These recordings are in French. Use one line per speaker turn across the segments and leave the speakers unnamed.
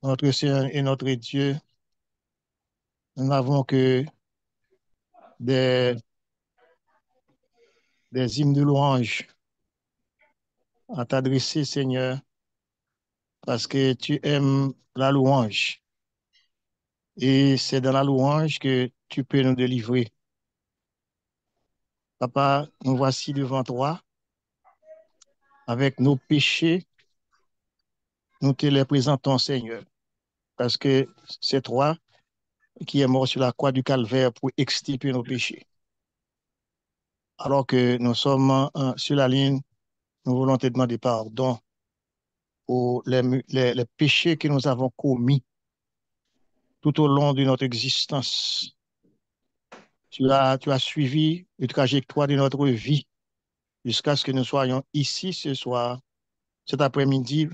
notre Seigneur et notre Dieu, nous n'avons que des, des hymnes de louange à t'adresser, Seigneur, parce que tu aimes la louange. Et c'est dans la louange que tu peux nous délivrer. Papa, nous voici devant toi, avec nos péchés, nous te les présentons, Seigneur, parce que c'est toi qui es mort sur la croix du calvaire pour extirper nos péchés. Alors que nous sommes sur la ligne, nous voulons te demander pardon pour les péchés que nous avons commis tout au long de notre existence. Tu as suivi une trajectoire de notre vie jusqu'à ce que nous soyons ici ce soir, cet après-midi,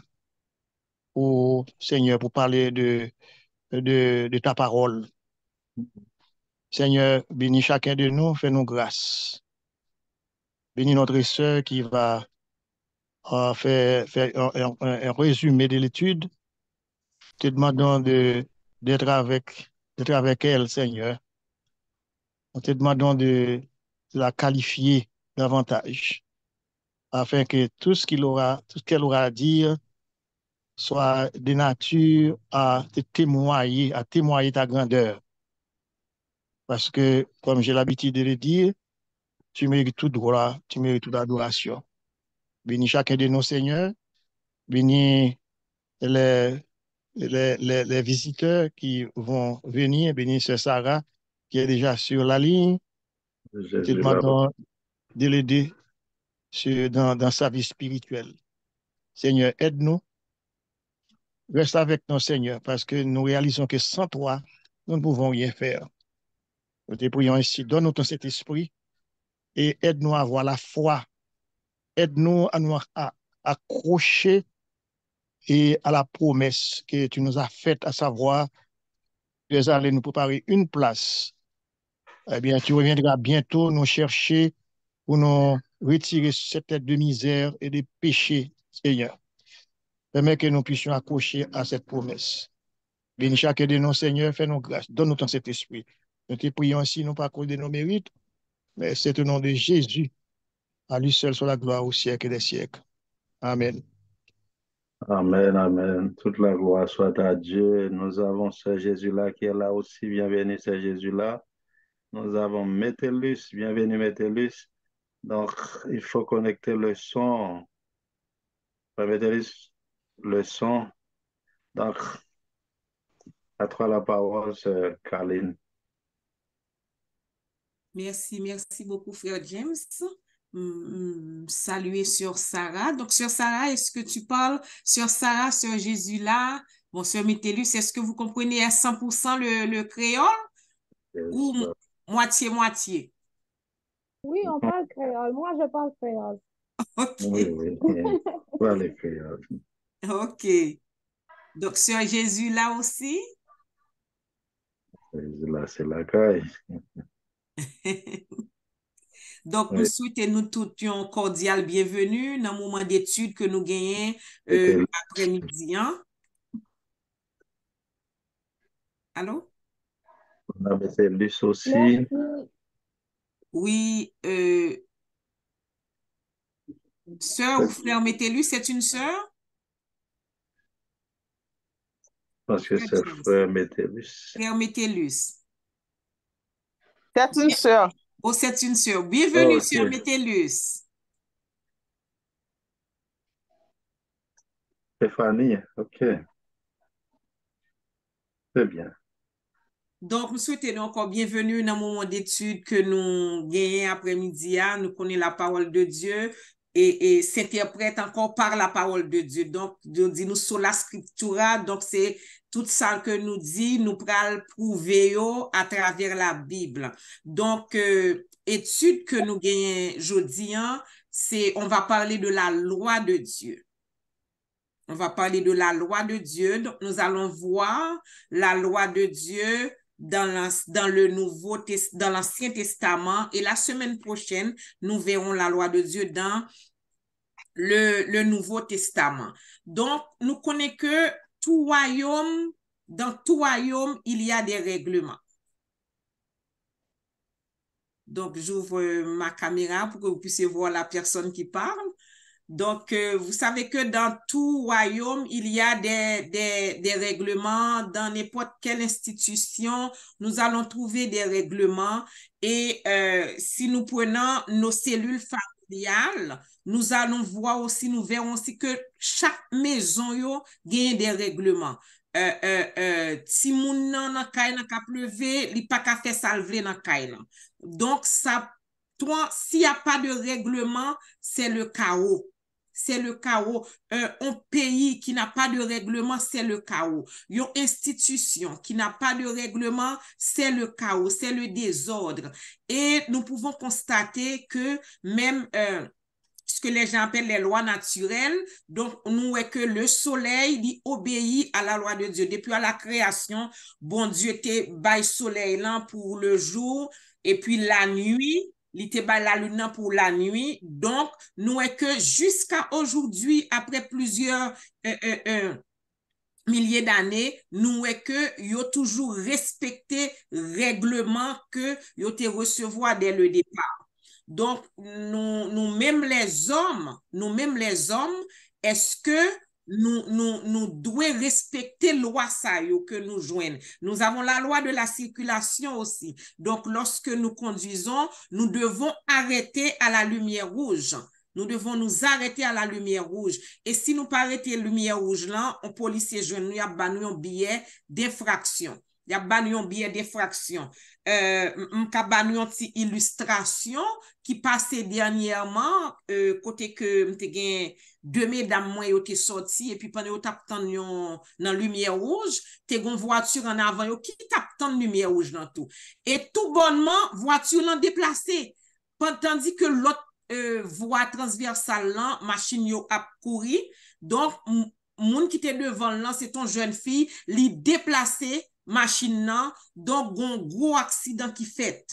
pour, Seigneur, pour parler de ta parole. Seigneur, bénis chacun de nous, fais-nous grâce. Bénis notre sœur qui va faire un résumé de l'étude. Te demandons d'être avec elle, Seigneur. Nous te demandons de la qualifier davantage, afin que tout ce qu'elle aura à dire soit de nature à témoigner ta grandeur. Parce que, comme j'ai l'habitude de le dire, tu mérites toute gloire, tu mérites toute adoration. Bénis chacun de nos seigneurs, bénis les, les visiteurs qui vont venir, bénis Sœur Sarah qui est déjà sur la ligne. Nous te
Jésus là.
demandons de l'aider dans sa vie spirituelle. Seigneur, aide-nous, reste avec nous, Seigneur, parce que nous réalisons que sans toi, nous ne pouvons rien faire. Nous te prions ainsi, donne-nous ton Saint-Esprit et aide-nous à avoir la foi, aide-nous à nous accrocher et à la promesse que tu nous as faite, à savoir, tu es allé nous préparer une place. Eh bien, tu reviendras bientôt nous chercher pour nous retirer cette tête de misère et de péché, Seigneur. Permets que nous puissions accrocher à cette promesse. Bénis chacun de nos Seigneurs, fais-nous grâce, donne-nous ton Saint-Esprit. Nous te prions ainsi, non pas à cause de nos mérites, mais c'est au nom de Jésus. À lui seul soit la gloire au siècle des siècles. Amen.
Amen, amen. Toute la gloire soit à Dieu. Nous avons Sœur Jésus là qui est là aussi. Bienvenue, Sœur Jésus là. Nous avons Métellus. Bienvenue, Métellus. Donc, il faut connecter le son. Métellus, le son. Donc, à toi la parole, Sœur Caroline.
Merci beaucoup, frère James. Saluer sur Sarah. Donc, sur Sarah, est-ce que tu parles sur Sarah, sur Jésus là? Bon, sur Métellus, est-ce que vous comprenez à 100% le créole ou
Yes.
moitié-moitié?
Oui, on parle créole. Moi, je parle créole.
Oui,
OK.
oui. Voilà les créoles.
OK. Donc, sur Jésus là aussi?
Jésus là, c'est la caille.
Donc, nous
Oui.
souhaitons nous tous un cordial bienvenue dans le moment d'étude que nous gagnons
Métellus.
après-midi. Hein? Allô?
On a Métellus aussi.
Merci.
Oui, sœur ou frère Métellus, c'est une sœur?
Parce que
Frère
c'est
James.
frère Métellus.
Frère Métellus.
C'est une sœur.
Oh, c'est une sœur. Bienvenue,
Ok.
sœur Métellus.
Stéphanie, ok. Très bien.
Donc, nous souhaitons encore bienvenue dans le moment d'étude que nous gagnons après-midi. Nous connaissons la parole de Dieu et s'interprète encore par la parole de Dieu. Donc, nous dit nous sur la scriptura. Donc, c'est tout ça que nous dit, nous pral prouver à travers la Bible. Donc, étude que nous gagnons aujourd'hui, c'est, on va parler de la loi de Dieu. On va parler de la loi de Dieu. Donc, nous allons voir la loi de Dieu dans dans l'Ancien Testament. Et la semaine prochaine, nous verrons la loi de Dieu dans le Nouveau Testament. Donc, nous connaissons que tout royaume, il y a des règlements. Donc, j'ouvre ma caméra pour que vous puissiez voir la personne qui parle. Donc, vous savez que dans tout royaume, il y a des règlements. Dans n'importe quelle institution, nous allons trouver des règlements. Et si nous prenons nos cellules familiales, nous allons voir aussi, nous verrons aussi que chaque maison yo gagne des règlements. Si moun nan kay nan ka pleuve, li pa ka fait salver nan kay nan. Donc, s'il n'y a pas de règlement, c'est le chaos. C'est le chaos. Un pays qui n'a pas de règlement, c'est le chaos. Une institution qui n'a pas de règlement, c'est le chaos, c'est le désordre. Et nous pouvons constater que même ce que les gens appellent les lois naturelles, donc nous voyons que le soleil il obéit à la loi de Dieu. Depuis la création, bon Dieu te bail soleil là pour le jour, et puis la nuit, il te bail la lune pour la nuit. Donc, nous voyons que jusqu'à aujourd'hui, après plusieurs milliers d'années, nous voyons que yo toujours respecté règlement que yo te recevoir dès le départ. Donc, nous-mêmes les hommes, est-ce que nous devons respecter la loi que nous joignons? Nous avons la loi de la circulation aussi. Donc, lorsque nous conduisons, nous devons arrêter à la lumière rouge. Nous devons nous arrêter à la lumière rouge. Et si nous ne pas arrêter la lumière rouge là, un policier jeune, nous a banni un billet d'infraction. Il y a banni un billet d'infraction. M'ka banni une petite illustration qui passait dernièrement côté que m'te gen deux mesdames moi yo te sorti et puis pendant yo tap tan dans lumière rouge, te gon voiture en avant yo qui tap tan lumière rouge dans tout. Et tout bonnement voiture l'en déplacé. Tandis que l'autre voie transversale là, machine yo ap couri. Donc moun qui était devant là, c'est ton jeune fille, li déplacé machine nan, donc gon gros accident qui fait.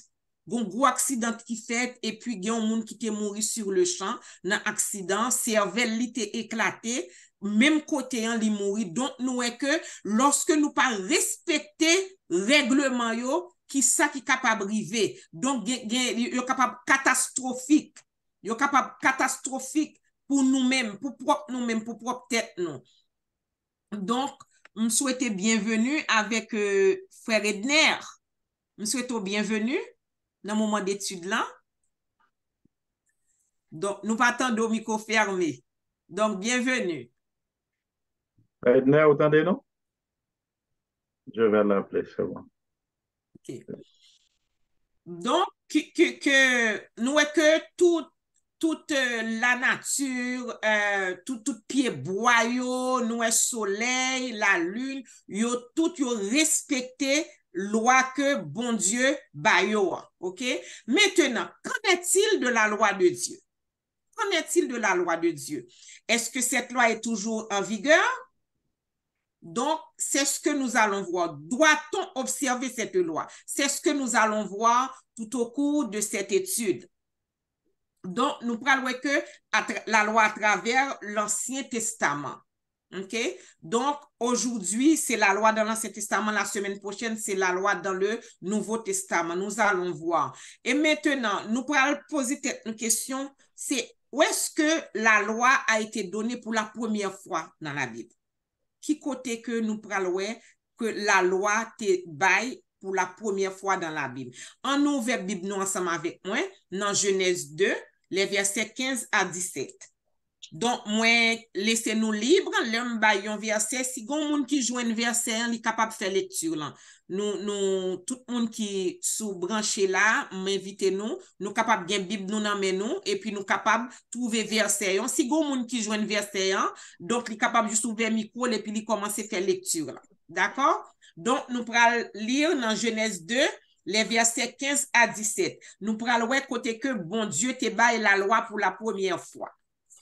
Et puis gen moun qui te mouri sur le champ dans accident, cervelle li te éclaté, même côté an li mouri. Donc nous est que lorsque nous pas respecter règlement yo, qui ça qui capable river. Donc yo capable catastrophique. Yo capable catastrophique pour nous-mêmes, pour propre tête nous. Donc je souhaite bienvenue avec frère Edner. Je souhaite bienvenue dans le moment d'étude là. Donc, nous partons au micro fermé. Donc, bienvenue.
Edner, vous entendez, non? Je vais l'appeler, c'est bon.
OK. Donc, nous est que toute la nature, tout pied boyau, nous est soleil, la lune, yo tout yo respecté loi que bon Dieu bayo. OK? Maintenant, qu'en est-il de la loi de Dieu? Qu'en est-il de la loi de Dieu? Est-ce que cette loi est toujours en vigueur? Donc, c'est ce que nous allons voir. Doit-on observer cette loi? C'est ce que nous allons voir tout au cours de cette étude. Donc, nous parlons que la loi à travers l'Ancien Testament. OK? Donc, aujourd'hui, c'est la loi dans l'Ancien Testament. La semaine prochaine, c'est la loi dans le Nouveau Testament. Nous allons voir. Et maintenant, nous pourrons poser une question. C'est où est-ce que la loi a été donnée pour la première fois dans la Bible? Qui côté que nous parlons que la loi te baille pour la première fois dans la Bible? En ouvre Bible nous ensemble avec moi dans Genèse 2, les versets 15 à 17. Donc, moi, laissez-nous libres, l'homme baille un verset. Si gon moun qui joue un verset, il est capable de faire lecture là. Nous, tout le monde qui sous branché là, m'invitez-nous, nous capable de Bible nous dans nous, et puis nous capable de trouver verset. Si gon moun qui joue un verset, donc il est capable juste ouvrir micro et puis il commence à faire lecture là. D'accord? Donc, nous pourrons lire dans Genèse 2, les versets 15 à 17. Nous pourrons voir côté que bon Dieu te baille la loi pour la première fois.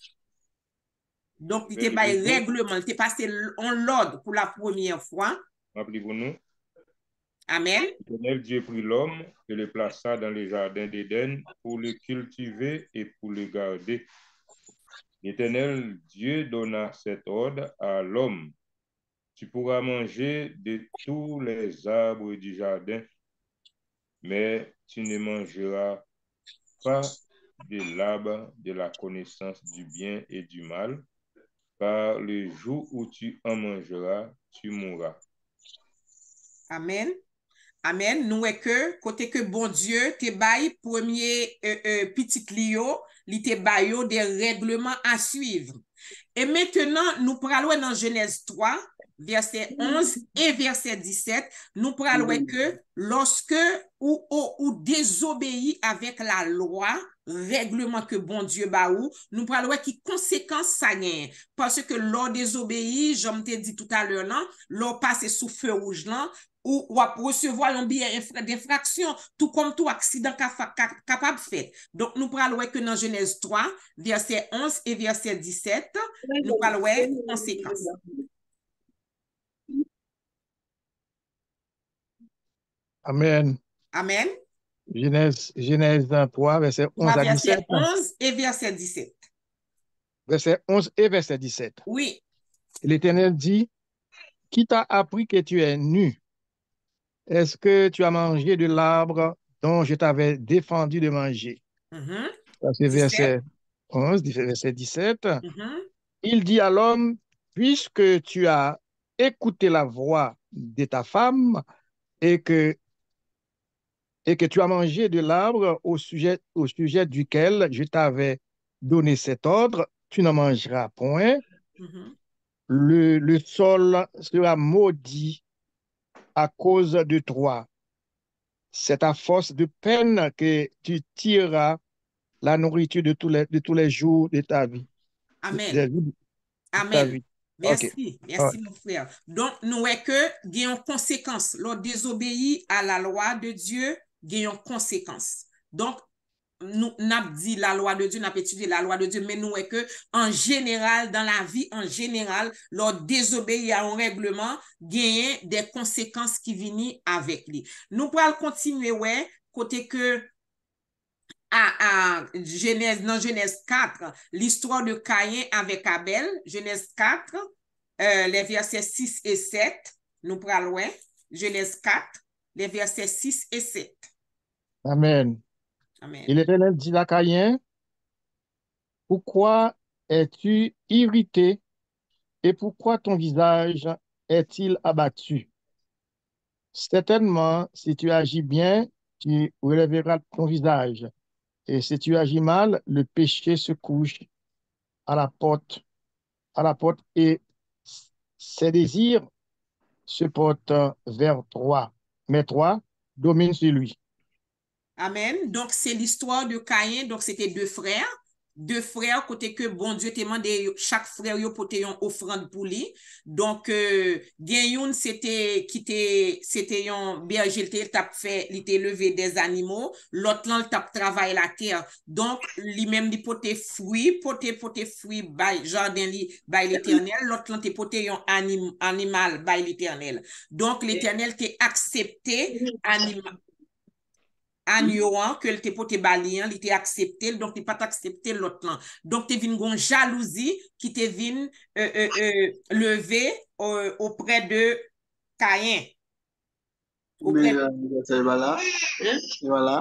Donc, il te baille règlement, il te passé en l'ordre pour la première fois.
Rappelez-vous-nous.
Amen.
L'Éternel Dieu prit l'homme et le plaça dans le jardin d'Éden pour le cultiver et pour le garder. L'Éternel Dieu donna cet ordre à l'homme. Tu pourras manger de tous les arbres du jardin, mais tu ne mangeras pas de l'arbre de la connaissance du bien et du mal, car le jour où tu en mangeras, tu mourras.
Amen. Amen. Nous est que côté que bon Dieu te bail premier petit Lio, li te bail yo des règlements à suivre. Et maintenant, nous parlons dans Genèse 3, verset 11 et verset 17, nous parlons que lorsque ou désobéit avec la loi, règlement que bon Dieu ba ou, nous parlons qui conséquence ça gagne. Parce que l'on désobéit, j'en t'ai dit tout à l'heure, non, l'on passe sous feu rouge, non, ou recevoir un billet d'infraction, tout comme tout accident capable fait. Donc, nous parlons que dans Genèse 3, verset 11 et verset 17, nous parlons conséquences.
Amen.
Amen.
Genèse 3, verset 11 à 17.
Verset 11 et verset 17.
Verset 11 et verset 17.
Oui.
L'Éternel dit, qui t'a appris que tu es nu? Est-ce que tu as mangé de l'arbre dont je t'avais défendu de manger? Ça, c'est verset 11, verset 17. Il dit à l'homme, puisque tu as écouté la voix de ta femme et que tu as mangé de l'arbre au sujet duquel je t'avais donné cet ordre, tu n'en mangeras point. Le sol sera maudit à cause de toi. C'est à force de peine que tu tireras la nourriture de tous les jours de ta vie.
Amen. Amen. Merci, merci mon frère. Donc, nous est que il y a une conséquence. L'on désobéit à la loi de Dieu, il y a une conséquence. Donc, nous n'avons dit la loi de Dieu, nous avons étudié la loi de Dieu, mais nous est que en général, dans la vie en général, l'on désobéit à un règlement, il y a des conséquences qui viennent avec lui. Nous pourrons continuer, ouais, côté que dans Genèse 4, l'histoire de Caïn avec Abel, Genèse 4, les versets 6 et 7, nous prenons loin, Genèse 4, les versets 6 et 7.
Amen.
Amen.
Et l'Éternel dit à Caïn, pourquoi es-tu irrité et pourquoi ton visage est-il abattu? Certainement, si tu agis bien, tu relèveras ton visage. Et si tu agis mal, le péché se couche à la porte et ses désirs se portent vers toi. Mais toi, domine sur lui.
Amen. Donc, c'est l'histoire de Caïn. Donc, c'était deux frères. Deux frères, côté que bon Dieu te demandé chaque frère yo pote yon offrande pour lui. Donc, gen c'était yon berger, il t'a fait, il t'a levé des animaux. L'autre là, il t'a travaillé la terre. Donc, lui-même, il pote fruit, by jardin li, by l'Éternel. L'autre là, il pote yon animal, by l'Éternel. Donc, l'Éternel t'a accepté agneau que te pote balian, il te accepté, donc il pas accepté l'autre là. Donc te vin gon jalousie qui te vin levé auprès de Caïn.
Voilà.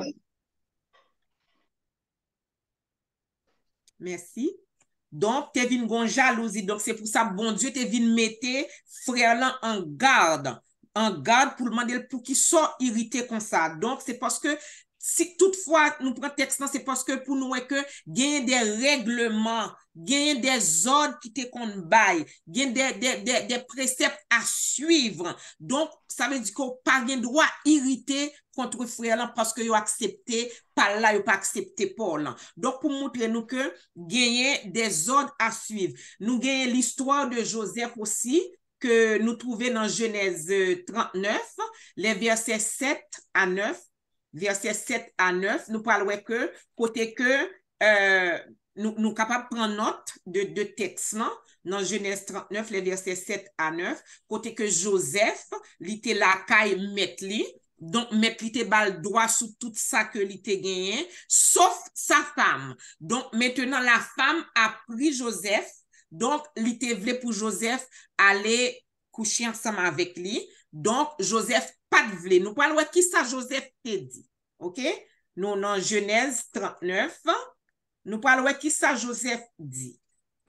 Merci. Donc, te vin gon jalousie. Donc, c'est pour ça, bon Dieu, te vin mette frère là en garde pour demander pour qu'il soit irrité comme ça. Donc, c'est parce que si toutefois nous prenons texte, c'est parce que pour nous est que gagne des règlements, gagne des ordres qui te qu'on bail, gagne des préceptes à suivre. Donc, ça veut dire qu'on pas gain droit irriter contre frère là parce que yo accepté par là, yo pas accepté pour là. Donc, pour montrer nous que gagne des ordres à suivre. Nous gagne l'histoire de Joseph aussi, que nous trouvons dans Genèse 39, les versets 7 à 9. Verset 7 à 9, nous parlons que côté que nous capables de prendre note de texte non? Dans Genèse 39, les versets 7 à 9, côté que Joseph, il était la caille metli, donc metli te bal droit sous tout ça que il était gagné, sauf sa femme. Donc maintenant la femme a pris Joseph, donc il était voulu pour Joseph aller coucher ensemble avec lui. Donc, Joseph pas de vle. Nous parlons qui ça Joseph te dit. OK? Nous, dans Genèse 39, nous parlons qui ça Joseph dit.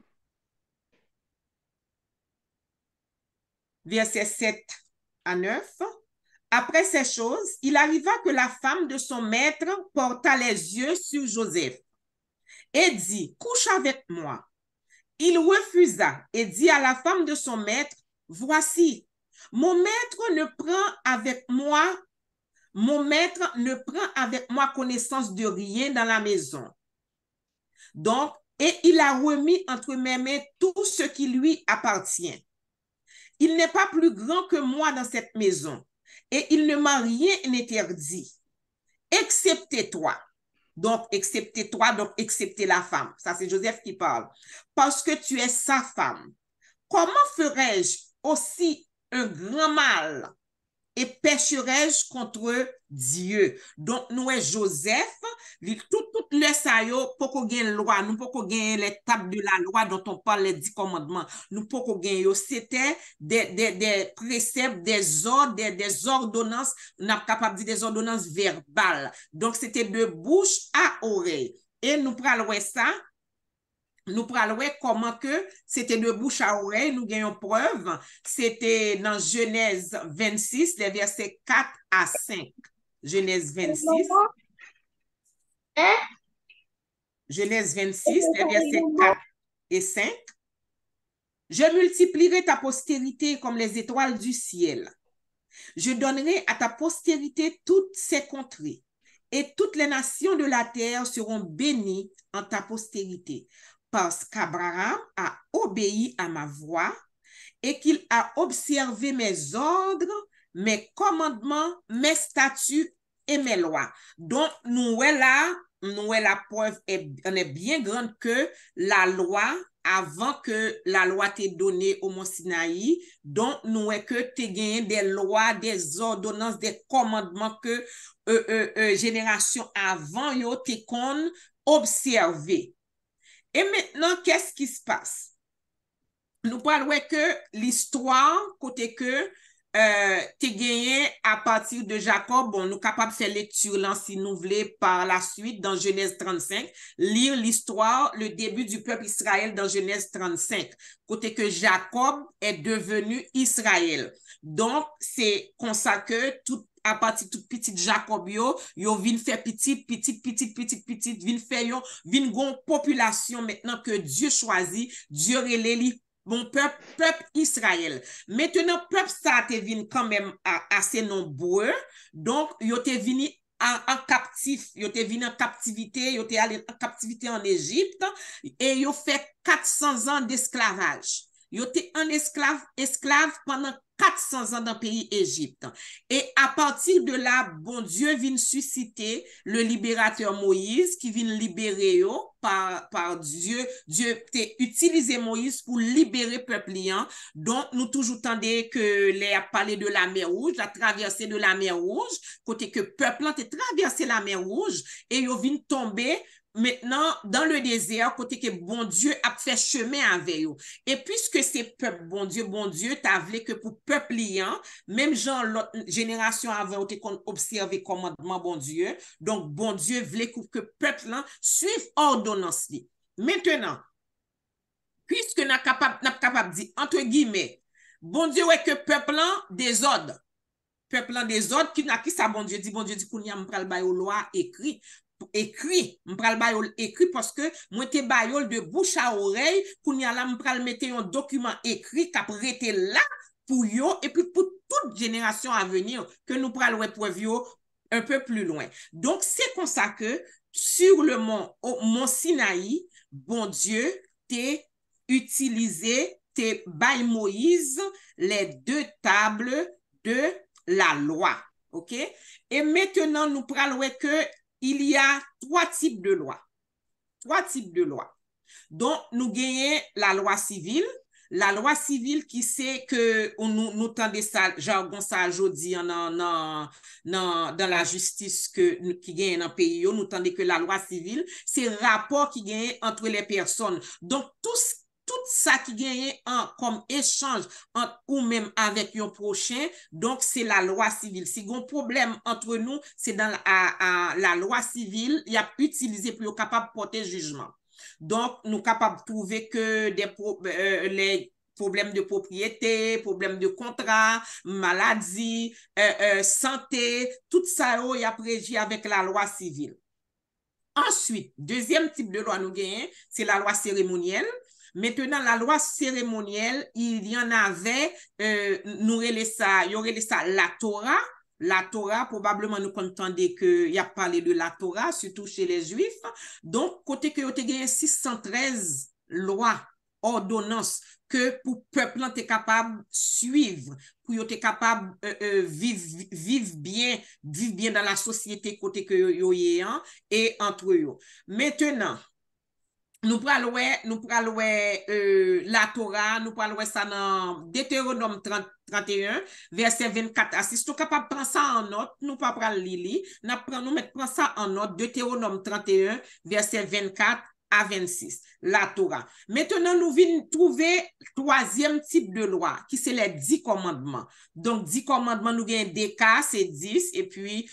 Verset 7 à 9. Après ces choses, il arriva que la femme de son maître porta les yeux sur Joseph et dit, couche avec moi. Il refusa et dit à la femme de son maître, voici, mon maître ne prend avec moi connaissance de rien dans la maison. Donc, et il a remis entre mes mains tout ce qui lui appartient. Il n'est pas plus grand que moi dans cette maison, et il ne m'a rien interdit, excepté toi. Donc, excepté toi, donc excepté la femme. Ça, c'est Joseph qui parle. Parce que tu es sa femme. Comment ferais-je aussi un grand mal et pécherais-je contre Dieu? Donc, nous est Joseph, tout le sayo, pour qu'on gagne loi, nous pour qu'on gagne les tables de la loi dont on parle, les 10 commandements, nous pour qu'on gagne, c'était des préceptes, des ordres, des ordonnances, on n'a pas capable de dire des ordonnances verbales. Donc, c'était de bouche à oreille. Et nous prenons ça. Nous parlons comment que c'était de bouche à oreille, nous gagnons preuve. C'était dans Genèse 26, les versets 4 à 5. Genèse 26. Genèse 26, les versets 4 et 5. Je multiplierai ta postérité comme les étoiles du ciel. Je donnerai à ta postérité toutes ces contrées, et toutes les nations de la terre seront bénies en ta postérité. Parce qu'Abraham a obéi à ma voix et qu'il a observé mes ordres, mes commandements, mes statuts et mes lois. Donc, nous la preuve est bien grande que la loi, avant que la loi t'ait donnée au Mont Sinaï, donc nous est que t'es gagné des lois, des ordonnances, des commandements que génération avant yo t'es qu'on observé. Et maintenant, qu'est-ce qui se passe? Nous parlons que l'histoire, côté que t'es gagné à partir de Jacob, bon, nous capables de faire lecture là, si nous voulons, par la suite, dans Genèse 35, lire l'histoire, le début du peuple Israël dans Genèse 35, côté que Jacob est devenu Israël. Donc, c'est comme ça que à partir de tout petit Jacob yo vin faire petite, vin faire vin gon population maintenant que Dieu choisit, Dieu relève bon peuple Israël. Maintenant, peuple ça te vin quand même assez nombreux, donc yo te vini en captif, yo te vini en captivité, yo te allé en captivité en Égypte, et yo fait 400 ans d'esclavage. Yo te en esclave pendant 400 ans dans le pays Égypte. Et à partir de là, bon Dieu vient susciter le libérateur Moïse qui vient libérer par Dieu. Dieu t'a utilisé Moïse pour libérer le peuple. Donc, nous toujours tendez que les a parlé de la mer Rouge, la traversée de la mer Rouge, côté que le peuple a traversé la mer Rouge et ils viennent tomber maintenant dans le désert, côté que bon Dieu a fait chemin avec eux. Et puisque c'est peuple, bon Dieu, t'as voulu que pour peuple liant, même genre l'autre génération avant, t'es qu'on observe commandement bon Dieu. Donc, bon Dieu voulait que peuple là suive ordonnance. Maintenant, puisque n'a capable de dire, entre guillemets, bon Dieu, ouais que peuple là désordre. Peuple là désordre, qui ça bon Dieu dit, qu'on y a m'pral bay loi écrit parce que moi te bayol de bouche à oreille qu'on y a là m'pral mettre un document écrit qui prêté là pour yo et puis pour toute génération à venir que nous pral preuve yo un peu plus loin. Donc c'est comme ça que sur le mont Sinaï, bon Dieu t'es utilisé, t'es bay Moïse les 2 tables de la loi. OK? Et maintenant nous pral que il y a 3 types de lois. 3 types de lois. Donc, nous gagnons la loi civile. La loi civile qui sait que nous tendez ça, jargon ça aujourd'hui dans la justice qui gagne dans le pays, nous tendez que la loi civile, c'est rapport qui gagne entre les personnes. Donc, tout ça qui gagne comme échange entre ou même avec un prochain, donc c'est la loi civile. Si il y a un problème entre nous, c'est dans la loi civile, il y a utilisé pour être capable de porter jugement. Donc, nous sommes capables de trouver que les problèmes de propriété, problèmes de contrat, maladie, santé, tout ça, il y a prévu avec la loi civile. Ensuite, deuxième type de loi nous gagnons, c'est la loi cérémonielle. Maintenant, la loi cérémonielle, il y en avait, il y aurait ça la Torah. La Torah, probablement, nous entendez qu'il y a parlé de la Torah, surtout chez les Juifs. Donc, côté que vous avez gagné 613 lois, ordonnances, que pour le peuple est capable de suivre, pour être capable de vivre bien dans la société côté que vous avez et entre eux. Maintenant, nous prenons la Torah, nous prenons ça dans Deutéronome 31, verset 24 à 6. Si nous sommes capables de prendre ça en note, nous ne pouvons pas prendre Lili, nous mettons ça en note, Deutéronome 31, verset 24 à 26, la Torah. Maintenant, nous venons trouver le troisième type de loi, qui c'est les 10 commandements. Donc, 10 commandements, nous avons des cas, c'est 10, et puis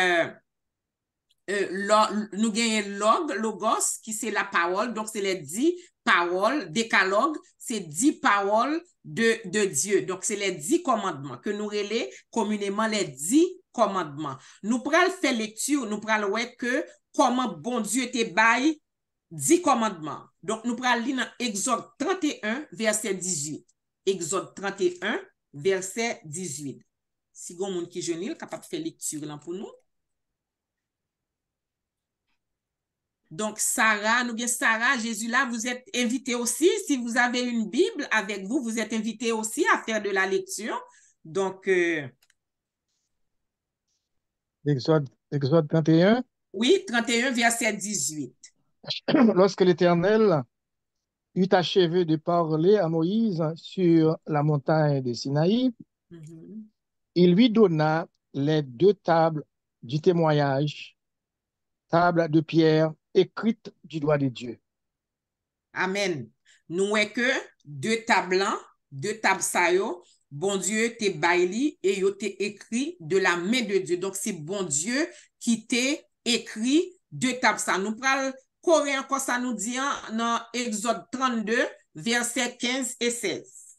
nous gagnons logos, qui c'est la parole, donc c'est les 10 paroles, décalogue, c'est 10 paroles de Dieu. Donc, c'est les 10 commandements que nous relais communément les 10 commandements. Nous prenons faire lecture, nous prenons ouais que comment bon Dieu te bail 10 commandements. Donc, nous prenons lire dans Exode 31, verset 18. Exode 31, verset 18. Si vous avez qui jeune, capable de faire lecture là pour nous. Donc, Sarah, nous bien Sarah, Jésus là, vous êtes invité aussi. Si vous avez une Bible avec vous, vous êtes invité aussi à faire de la lecture. Donc,
Exode 31.
Oui, 31, verset 18.
Lorsque l'Éternel eut achevé de parler à Moïse sur la montagne de Sinaï, il lui donna les 2 tables du témoignage, tables de pierre écrites du doigt de Dieu.
Amen. Nous voyons que 2 tables, 2 tables ça yo, bon Dieu te baili et yo te écrit de la main de Dieu. Donc c'est bon Dieu qui te écrit 2 tables ça. Nous prenons Coréen encore ça nous dit dans Exode 32 verset 15 et 16.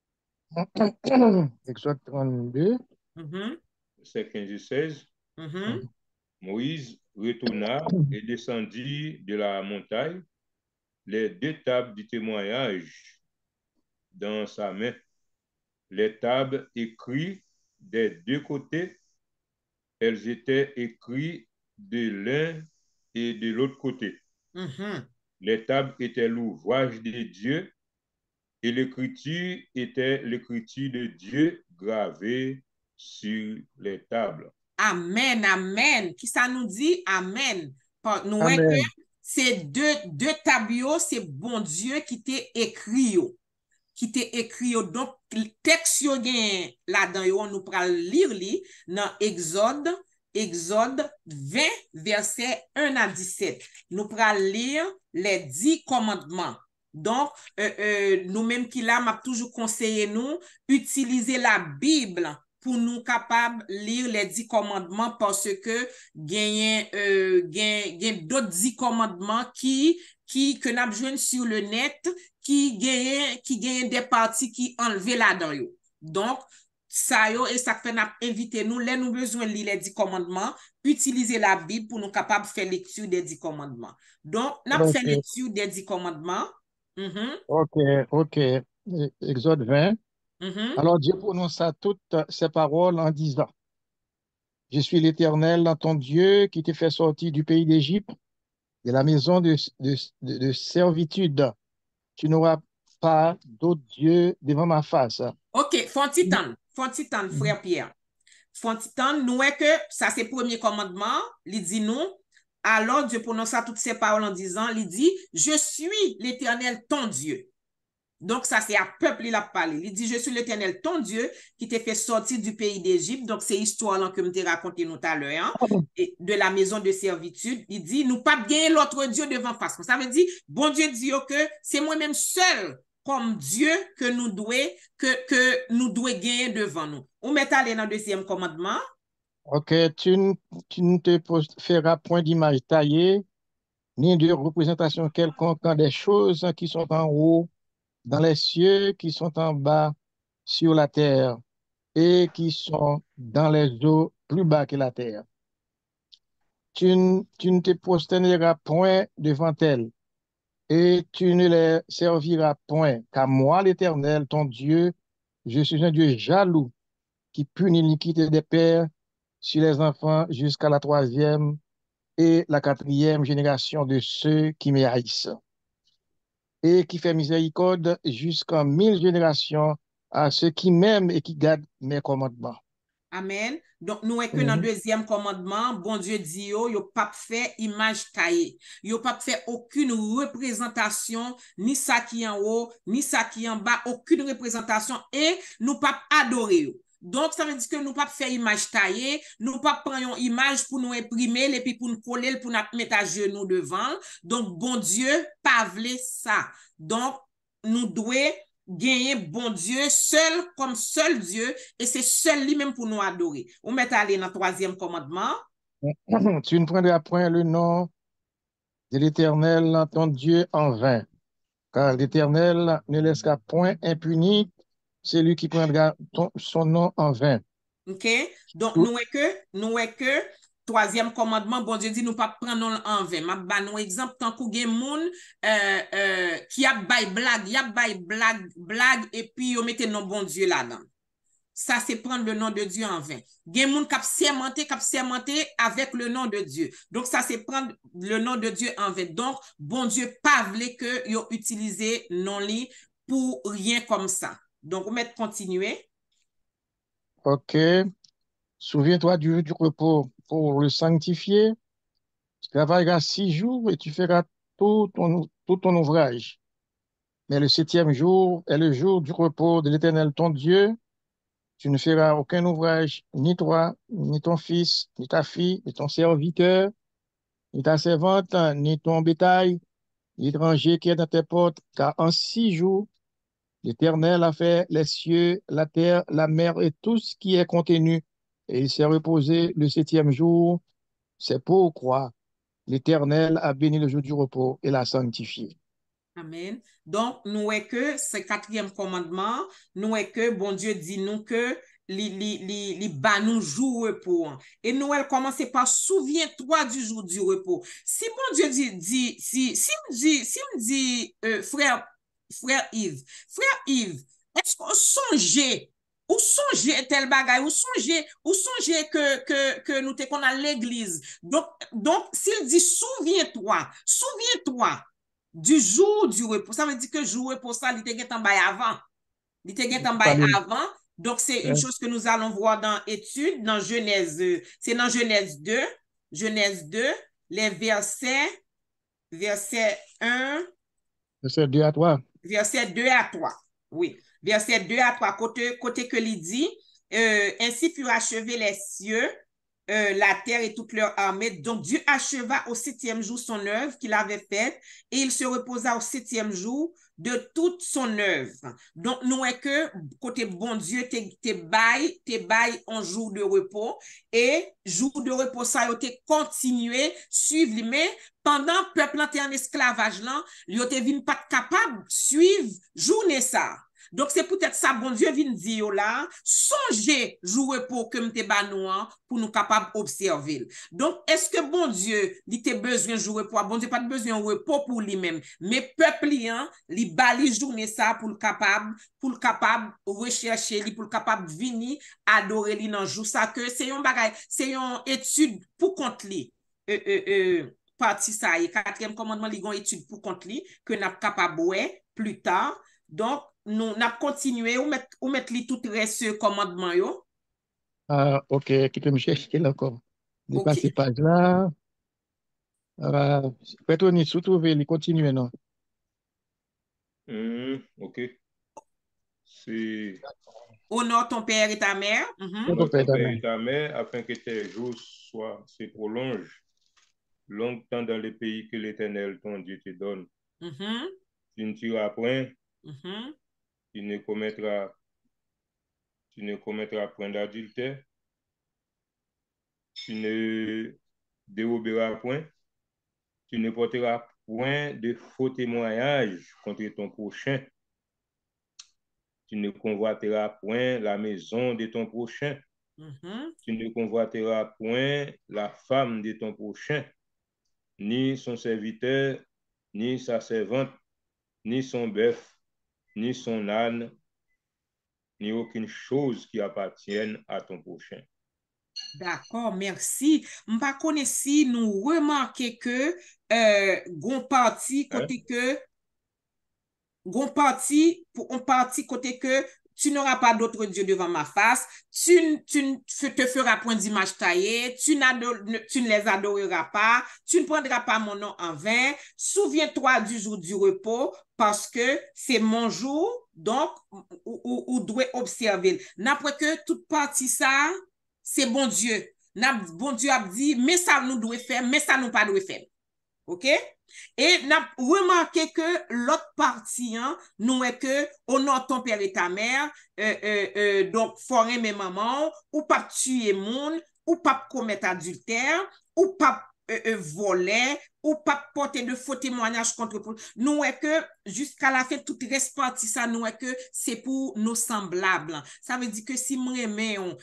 Exode 32.
Verset 15 et 16. Moïse retourna et descendit de la montagne, les 2 tables du témoignage dans sa main, les tables écrites des 2 côtés, elles étaient écrites de l'un et de l'autre côté. Les tables étaient l'ouvrage de Dieu et l'écriture était l'écriture de Dieu gravée sur les tables.
Amen, amen. Qui ça nous dit? Amen. Nous voyons que ces deux tableaux, c'est bon Dieu qui t'a écrit. Donc, le texte là-dedans, nous prenons lire dans Exode 20, verset 1 à 17. Nous prenons lire les 10 commandements. Donc, nous-mêmes qui là, m'a toujours conseillé nous, utiliser la Bible pour nous capables de lire les 10 commandements parce que gagne d'autres 10 commandements que nous avons joué sur le net qui gagne des parties qui enlevées là-dedans. Donc, ça et ça fait inviter nous, là nous besoin de lire les 10 commandements, utiliser la Bible pour nous capables de faire lecture des 10 commandements. Donc, nous avons fait lecture des 10 commandements.
Ok. Exode 20. Alors Dieu prononça toutes ces paroles en disant: Je suis l'Éternel, ton Dieu, qui t'ai fait sortir du pays d'Égypte, de la maison de servitude. Tu n'auras pas d'autre Dieu devant ma face.
Ok, Fontitan, frère Pierre. Fontitan, nous est que ça c'est le premier commandement, il dit nous. Alors Dieu prononça toutes ces paroles en disant, il dit, je suis l'Éternel, ton Dieu. Donc, ça, c'est à peuple, il a parlé. Il dit, je suis l'Éternel, ton Dieu, qui t'a fait sortir du pays d'Égypte. Donc, c'est histoire là que je t'ai raconté tout à l'heure, hein, de la maison de servitude. Il dit, nous pas bien l'autre Dieu devant face. Ça veut dire, bon Dieu dit que c'est moi-même seul comme Dieu que nous devons gagner devant nous. On met aller dans le deuxième commandement.
Ok, tu ne te feras point d'image taillée, ni de représentation quelconque des choses qui sont en haut dans les cieux, qui sont en bas sur la terre et qui sont dans les eaux plus bas que la terre. Tu ne te prosterneras point devant elles et tu ne les serviras point, car moi, l'Éternel, ton Dieu, je suis un Dieu jaloux qui punit l'iniquité des pères sur les enfants jusqu'à la troisième et la quatrième génération de ceux qui me haïssent, et qui fait miséricorde jusqu'en 1000 générations à ceux qui m'aiment et qui gardent mes commandements.
Amen. Donc, nous est que dans le deuxième commandement, bon Dieu dit yo pas fait image taillée. Yo pas fait aucune représentation, ni ça qui en haut, ni ça qui en bas, aucune représentation, et nous pas adorer yo. Donc, ça veut dire que nous pas faire image taillée, nous pas prendre une image pour nous imprimer, et puis pour nous coller, pour nous mettre à genoux devant. Donc, bon Dieu, pas vle ça. Donc, nous devons gagner bon Dieu seul comme seul Dieu, et c'est seul lui-même pour nous adorer. On met aller dans le troisième commandement.
Tu ne prendras point le nom de l'Éternel, ton Dieu, en vain, car l'Éternel ne laissera point impuni celui qui prendra son nom en vain.
OK? Donc, nous est que, troisième commandement, bon Dieu dit, nous pas prendre en vain. Ma ba nous exemple, tant qu'on gen moun, qui a bay blague, et puis yo mette non bon Dieu là-dedans. Ça, c'est prendre le nom de Dieu en vain. Gen moun kap sermenté avec le nom de Dieu. Donc, ça, c'est prendre le nom de Dieu en vain. Donc, bon Dieu pas voulait que yo utilise non li pour rien comme ça. Donc, on met continuer.
Ok. Souviens-toi du jour du repos pour le sanctifier. Tu travailleras 6 jours et tu feras tout ton ouvrage. Mais le 7e jour est le jour du repos de l'Éternel ton Dieu. Tu ne feras aucun ouvrage, ni toi, ni ton fils, ni ta fille, ni ton serviteur, ni ta servante, ni ton bétail, ni l'étranger qui est dans tes portes, car en 6 jours, l'Éternel a fait les cieux, la terre, la mer et tout ce qui est contenu, et il s'est reposé le 7e jour. C'est pourquoi l'Éternel a béni le jour du repos et l'a sanctifié.
Amen. Donc, nous est que ce quatrième commandement, nous est que bon Dieu dit nous que li ba nous jour repos. Et Noël commence par souviens-toi du jour du repos. Si bon Dieu si me dit frère Yves, est-ce qu'on songeait ou songer tel bagay, ou songer que nous te qu'on à l'église. Donc s'il dit souviens-toi du jour du repos, ça veut dire que jour repos ça, il te en bail avant. Il te en bail avant. Donc, c'est une chose que nous allons voir dans étude, dans Genèse, c'est dans Genèse 2, les versets 1.
Verset 2 à 3.
Verset 2 à 3. Oui. Verset 2 à 3. Côté que il dit, ainsi furent achevés les cieux, la terre et toute leur armée. Donc, Dieu acheva au 7e jour son œuvre qu'il avait faite et il se reposa au 7e jour de toute son œuvre. Donc, nous est que, côté bon Dieu, te bail en jour de repos et jour de repos, ça a été continué, suivre, mais pendant le peuple était en esclavage, là, il était pas capable de suivre journée ça. Donc, c'est peut-être ça, bon Dieu vient dire là, songez jour repos que m'te banouan pour nous capables d'observer. Donc, est-ce que bon Dieu, il te besoin jour repos? Bon Dieu pas besoin de repos pour lui-même, mais peuple, il bali journée ça pour le capable rechercher, pour le capable venir adorer lui dans jour ça que c'est un bagage, c'est une étude pour compte lui. Partie ça, et 4e commandement, il y a une étude pour compte lui que n'a capable plus tard. Donc, nous avons continué ou mettre tout reste commandement yo.
Ah, ok, qui peut me chercher là encore. Dépasser page là. Petroni, surtout, il continue, non?
OK. C'est
Honore ton père et ta mère.
honore ton père et ta mère afin que tes jours se prolongent longtemps dans le pays que l'Éternel, ton Dieu, te donne. Tu ne tueras point, tu ne commettras point d'adultère, tu ne déroberas point, tu ne porteras point de faux témoignages contre ton prochain, tu ne convoiteras point la maison de ton prochain, tu ne convoiteras point la femme de ton prochain, ni son serviteur, ni sa servante, ni son bœuf, ni son âne, ni aucune chose qui appartienne à ton prochain.
D'accord, merci. M'pa connais si nous remarquons que gon parti côté que on parti côté que tu n'auras pas d'autre Dieu devant ma face, tu ne te feras point d'image taillée, tu ne les adoreras pas, tu ne prendras pas mon nom en vain, souviens-toi du jour du repos, parce que c'est mon jour, donc, ou doit observer. N'après que toute partie ça, c'est bon Dieu. Bon Dieu a dit, mais ça nous doit faire, mais ça nous pas doit faire. OK? Et n'a remarqué que l'autre partie, nous est que honore ton père et ta mère, donc forer mes mamans, ou pas tuer monde, ou pas commettre adultère, ou pas voler, ou pas porter de faux témoignages contre nous est que jusqu'à la fin tout reste parti ça nous est que c'est pour nos semblables. Ça veut dire que si m'aimons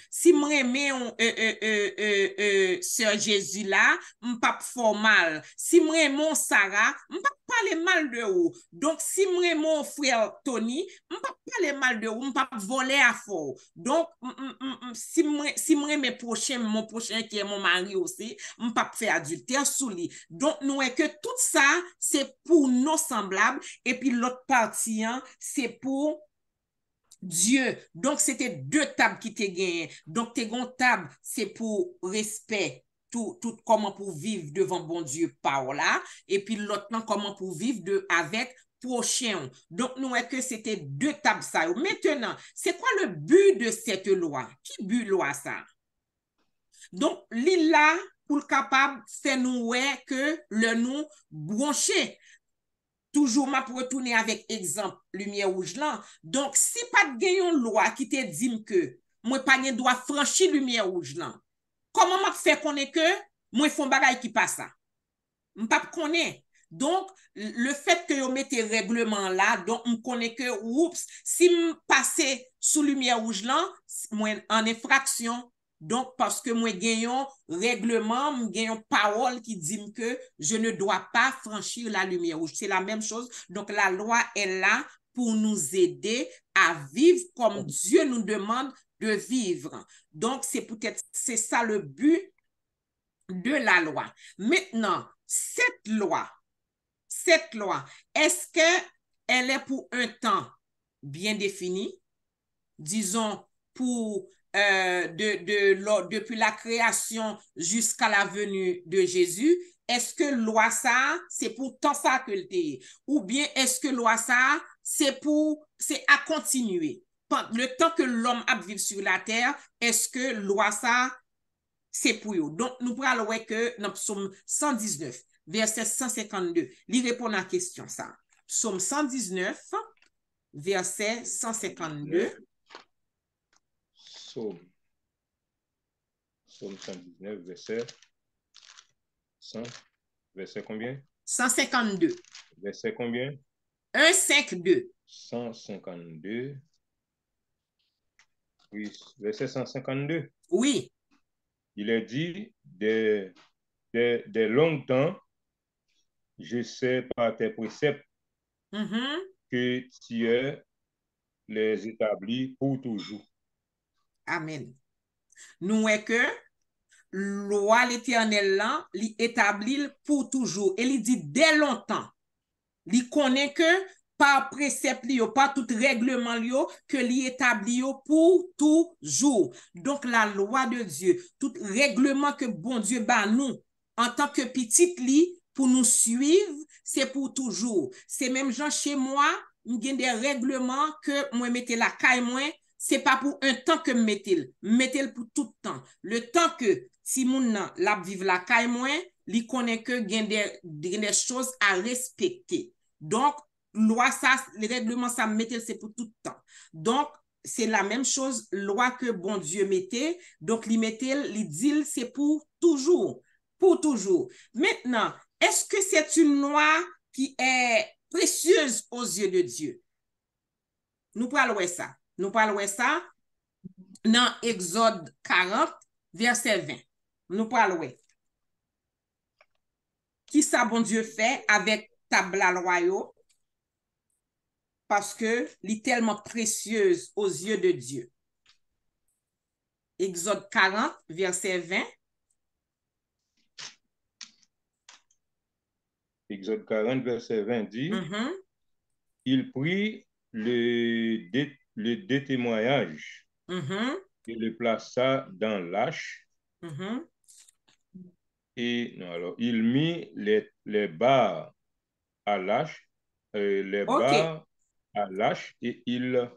sœur Jésus là, m'pas formal. Si m'aimons Sarah, m'pas parler mal de ou. Donc si m'aimons frère Tony, m'pas parler mal de ou, m'pas voler à fort. Donc si m'aimons mon prochain qui est mon mari aussi, m'pas faire adultère sous lui. Donc nous est que tout ça c'est pour nos semblables et puis l'autre partie c'est pour Dieu. Donc c'était deux tables qui t'es gagné. Donc t'es gon table c'est pour respect tout comment pour vivre devant bon Dieu par là et puis l'autre comment pour vivre avec prochain. Donc nous est que c'était deux tables ça. Maintenant, c'est quoi le but de cette loi? Qui but loi ça? Donc là pour capable faire nous que le nous brancher. Toujours m'a pour retourner avec exemple lumière rouge là. Donc si pas de gagne une loi qui te dit que moi pas gen droit franchir lumière rouge là. Comment m'a fait connaître que moi font bagay qui passe ça? M'pas connaît. Donc le fait que yo mette règlement là, donc on connaît que oups, si me passer sous lumière rouge là, moi en infraction. Donc, parce que moi, gagnons règlement, gagnons parole qui dit que je ne dois pas franchir la lumière rouge. C'est la même chose. Donc, la loi est là pour nous aider à vivre comme Dieu nous demande de vivre. Donc, c'est ça le but de la loi. Maintenant, cette loi, est-ce qu'elle est pour un temps bien défini? Disons, pour depuis la création jusqu'à la venue de Jésus, est-ce que loi ça, c'est pour tant ça que le t'est? Ou bien est-ce que loi ça, c'est à continuer? Le temps que l'homme a vécu sur la terre, est-ce que loi ça, c'est pour eux? Donc, nous pourrons voir que dans Psaume 119, verset 152, il répond à la question ça. Psaume 119, verset 152.
Psaume 119, verset combien?
152.
Verset combien?
152.
152. Oui, verset 152.
Oui.
Il est dit, de longtemps, je sais par tes préceptes que tu es les établis pour toujours.
Amen. Nous est que loi l'Éternel là, li établit pour toujours. Et il dit dès longtemps. Il connaît que par précepte li par tout règlement li que li établit pour toujours. Donc la loi de Dieu, tout règlement que bon Dieu bat nous en tant que petite li pour nous suivre, c'est pour toujours. C'est même gens chez moi, m'gen des règlements que moi mette la caille moi, c'est pas pour un temps que mettez-le pour tout temps. Le temps que si moun nan la vive la caille moi, li connaît que gen des choses à respecter. Donc loi ça, les règlements ça mettez c'est pour tout temps. Donc c'est la même chose loi que bon Dieu mettait. Donc li mettait, li dit c'est pour toujours. Pour toujours. Maintenant, est-ce que c'est une loi qui est précieuse aux yeux de Dieu? Nous parlons ça. Nous parlons ça dans Exode 40, verset 20. Nous parlons. Qui ça bon Dieu fait avec tabla royaux? Parce que elle est tellement précieuse aux yeux de Dieu. Exode 40, verset 20.
Exode 40, verset 20 dit, il prit le témoignage et le plaça dans l'âche. Et non, alors, il mit les barres à l'âche, barres à l'âche et il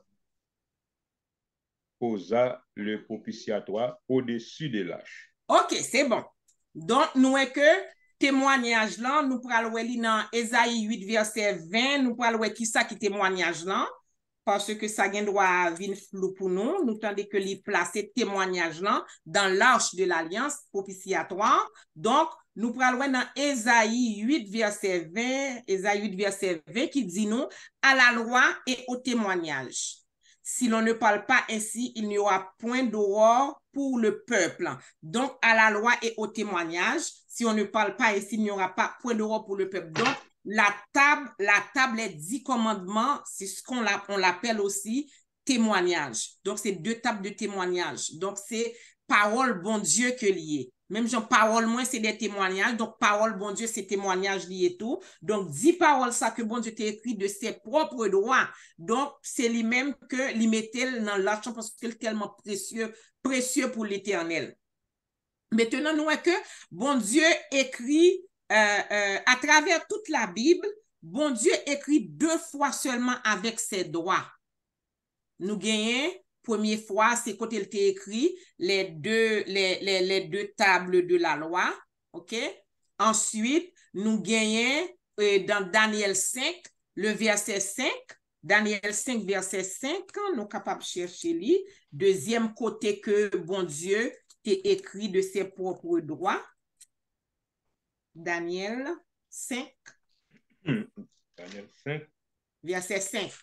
posa le propitiatoire au-dessus de l'âche.
Ok, c'est bon. Donc, nous est que témoignage là, nous prenons dans Ésaïe 8, verset 20, nous prenons qui ça qui témoignage là, parce que ça gagne droit venir flou pour nous. Nous tendez que les placer témoignage là dans l'arche de l'alliance propitiatoire. Donc, nous prenons dans Ésaïe 8, verset 20, Ésaïe 8, verset 20 qui dit nous à la loi et au témoignage. Si l'on ne parle pas ainsi, il n'y aura point d'aurore pour le peuple. Donc, à la loi et au témoignage, si on ne parle pas ainsi, il n'y aura pas point d'aurore pour le peuple. Donc, la table est 10 commandements, c'est ce qu'on l'appelle aussi témoignage. Donc, c'est 2 tables de témoignage. Donc, c'est parole bon Dieu que lié. Même genre parole moins c'est des témoignages. Donc parole bon Dieu c'est témoignage lié et tout. Donc 10 paroles ça que bon Dieu t'a écrit de ses propres droits. Donc c'est lui-même que lui mettait dans l'argent parce que c'est tellement précieux pour l'Éternel. Maintenant nous est que bon Dieu écrit à travers toute la Bible, bon Dieu écrit 2 fois seulement avec ses droits. Nous gagnons première fois, c'est quand il t'a écrit les deux tables de la loi. OK? Ensuite, nous gagnons dans Daniel 5, le verset 5. Daniel 5, verset 5, nous sommes capables de chercher lui. Deuxième côté que bon Dieu t'a écrit de ses propres droits. Daniel 5.
Daniel 5.
Verset 5.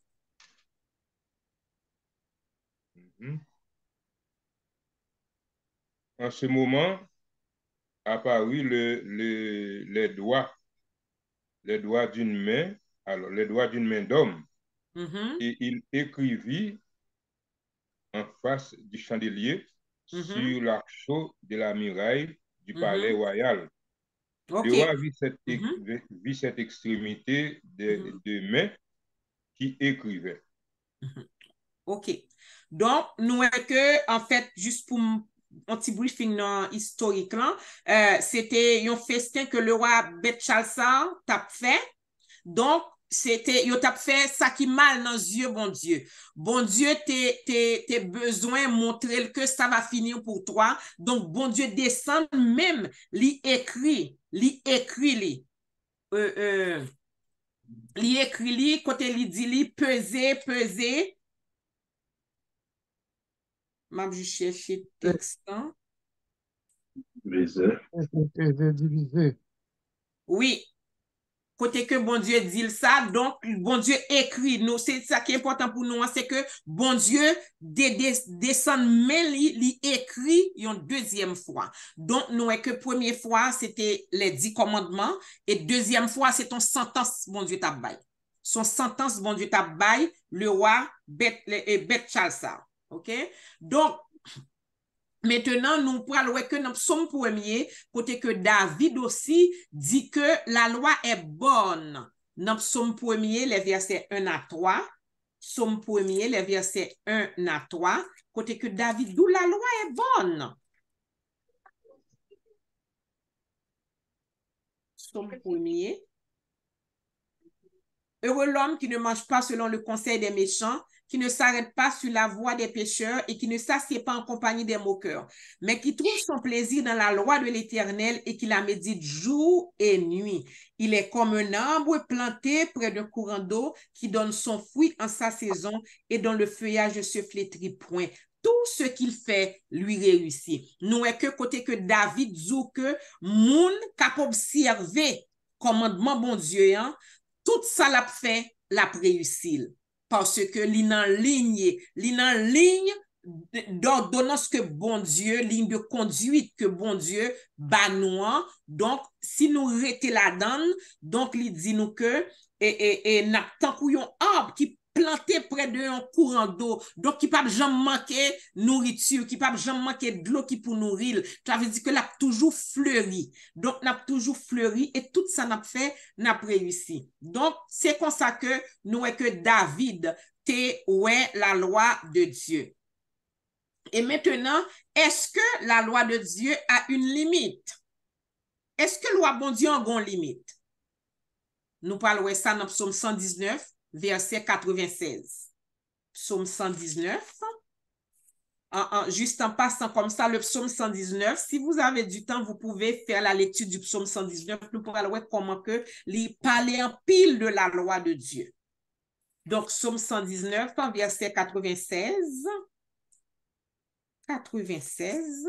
En ce moment, apparut les doigts d'une main, alors les doigts d'une main d'homme, et il écrivit en face du chandelier sur l'arceau de la muraille du palais royal. Le roi vit cette extrémité de main qui écrivait.
OK. Donc, nous que, en fait, juste pour un petit briefing historique, c'était un festin que le roi Bethshalsa t'a fait. Donc, c'était, il t'a fait ça qui mal dans les yeux, bon Dieu. Bon Dieu, t'es besoin de montrer que ça va finir pour toi. Donc, bon Dieu descend même, li écrit, côté li dit li, peser. M'a juste cherché texte.
Divisé.
Oui. Côté que bon Dieu dit ça, donc bon Dieu écrit. Nous, c'est ça qui est important pour nous, c'est que bon Dieu descend, mais il écrit une deuxième fois. Donc, nous, que première fois, c'était les 10 commandements, et deuxième fois, c'est ton sentence, bon Dieu tabaye. Son sentence, bon Dieu tabaye, le roi Bethshalsa. OK? Donc, maintenant, nous parlons que dans Psaume 1er, côté que David aussi dit que la loi est bonne. Dans Psaume 1er, les versets 1 à 3. Psaume 1er, les versets 1 à 3. Côté que David dit la loi est bonne. Psaume 1er. Heureux l'homme qui ne marche pas selon le conseil des méchants, qui ne s'arrête pas sur la voie des pécheurs et qui ne s'assied pas en compagnie des moqueurs, mais qui trouve son plaisir dans la loi de l'Éternel et qui la médite jour et nuit. Il est comme un arbre planté près d'un courant d'eau qui donne son fruit en sa saison et dont le feuillage ne se flétrit point. Tout ce qu'il fait lui réussit. Nous est que côté que David dit que moun cap observer commandement bon Dieu, hein, tout ça l'a fait, l'a réussi. Parce que ligne d'ordonnance que bon Dieu, ligne de conduite que bon Dieu bat nous. Donc, si nous restons là-dedans, donc il dit nous que n'a tant qu'on arbre qui planté près d'un courant d'eau, donc qui pas jamais manquer nourriture, qui pas jamais manquer de l'eau qui pour nourrir. Ça veut dire que l'a toujours fleuri. Donc n'a toujours fleuri et tout ça n'a fait n'a réussi. Donc c'est comme ça que nous est que David t'es ouais la loi de Dieu. Et maintenant, est-ce que la loi de Dieu a une limite? Est-ce que la loi bon Dieu a une limite? Nous parlons de ça dans Psaume 119. Verset 96. Psaume 119. Juste en passant comme ça, le psaume 119, si vous avez du temps, vous pouvez faire la lecture du psaume 119. Nous pourrons voir comment que il parlait en pile de la loi de Dieu. Donc, psaume 119, verset 96. 96.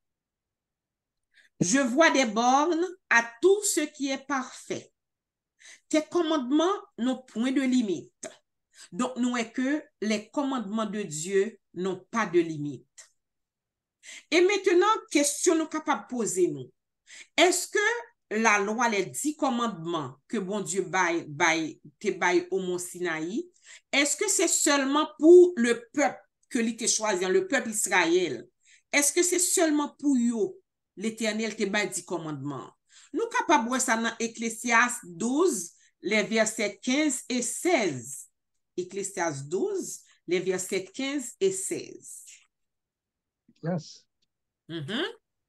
Je vois des bornes à tout ce qui est parfait. Tes commandements n'ont point de limite. Donc, nous est que les commandements de Dieu n'ont pas de limite. Et maintenant, question nous capables de poser nous. Est-ce que la loi, les 10 commandements que bon Dieu baille au mont Sinaï, est-ce que c'est seulement pour le peuple que l'il choisi, le peuple Israël? Est-ce que c'est seulement pour eux l'Éternel te baille 10 commandements? Nous capables de voir ça dans Ecclésiaste 12, les versets 15 et 16. Ecclésiaste 12, les versets 15 et 16.
Yes.
Mm-hmm.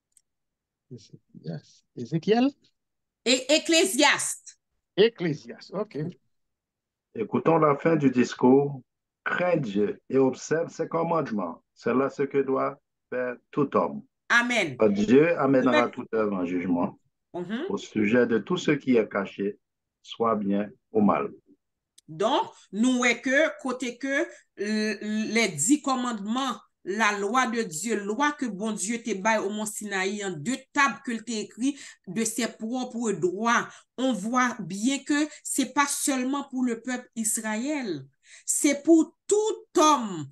Yes. Ézéchiel?
Et Ecclésiaste.
Ecclésiaste, ok.
Écoutons la fin du discours. Crains Dieu et observe ses commandements. C'est là ce que doit faire tout homme.
Amen.
Dieu amènera toute œuvre en jugement au sujet de tout ce qui est caché, soit bien ou mal.
Donc, nous est que, côté que les 10 commandements, la loi de Dieu, loi que bon Dieu te baille au mont Sinaï, en 2 tables que t'es écrit de ses propres droits, on voit bien que c'est pas seulement pour le peuple Israël, c'est pour tout homme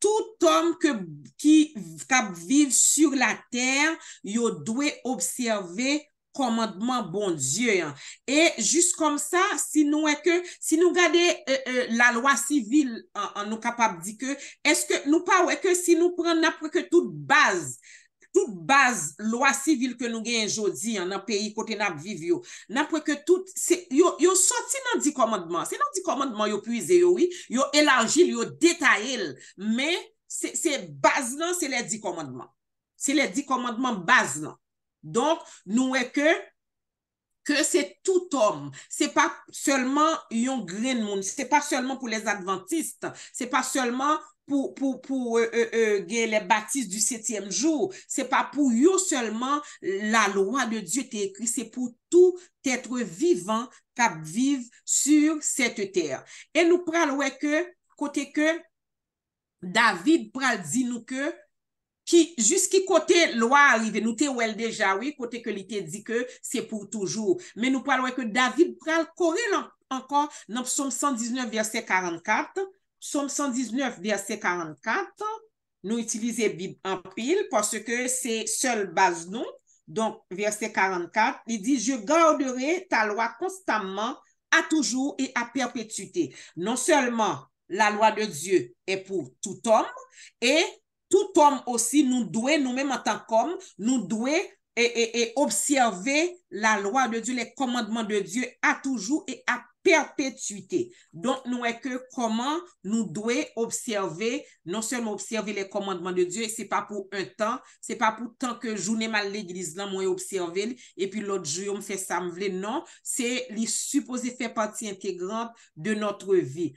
qui vit sur la terre, il doit observer commandement bon Dieu. Et juste comme ça, si nous regardons la loi civile, nous capable de dire que, est-ce que nous pas que si nous prenons n'importe que toute base loi civile que nous gagnons aujourd'hui dans le pays côté n'a vivre n'importe que tout yo sorti dans 10 commandements, c'est dans 10 commandements yo puisé oui, yo élargi, yo détaillé, mais c'est base là, c'est les 10 commandements. C'est les 10 commandements base là. Donc, nous est que c'est tout homme. C'est pas seulement un grain de monde. C'est pas seulement pour les adventistes. C'est pas seulement pour les baptistes du 7e jour. C'est pas pour eux seulement la loi de Dieu t'est écrit. C'est pour tout être vivant qui vivent sur cette terre. Et nous prenons que, côté que David pral dit nous que qui jusqu'à côté loi arrive nous te wel déjà oui côté que il te dit que c'est pour toujours mais nous parlons que David pral courir encore dans Psaume 119 verset 44. Psaume 119 verset 44 nous utiliser Bible en pile parce que c'est seule base nous. Donc verset 44 il dit je garderai ta loi constamment à toujours et à perpétuité. Non seulement la loi de Dieu est pour tout homme et tout homme aussi, nous devons, nous-mêmes en tant qu'hommes, nous devons et observer la loi de Dieu, les commandements de Dieu à toujours et à perpétuité. Donc, nous est que comment nous devons observer, non seulement observer les commandements de Dieu, et c'est pas pour un temps, c'est pas pour tant que journée mal l'église là, moi observer, et puis l'autre jour, on me fait ça, me vle, non, c'est les supposé faire partie intégrante de notre vie.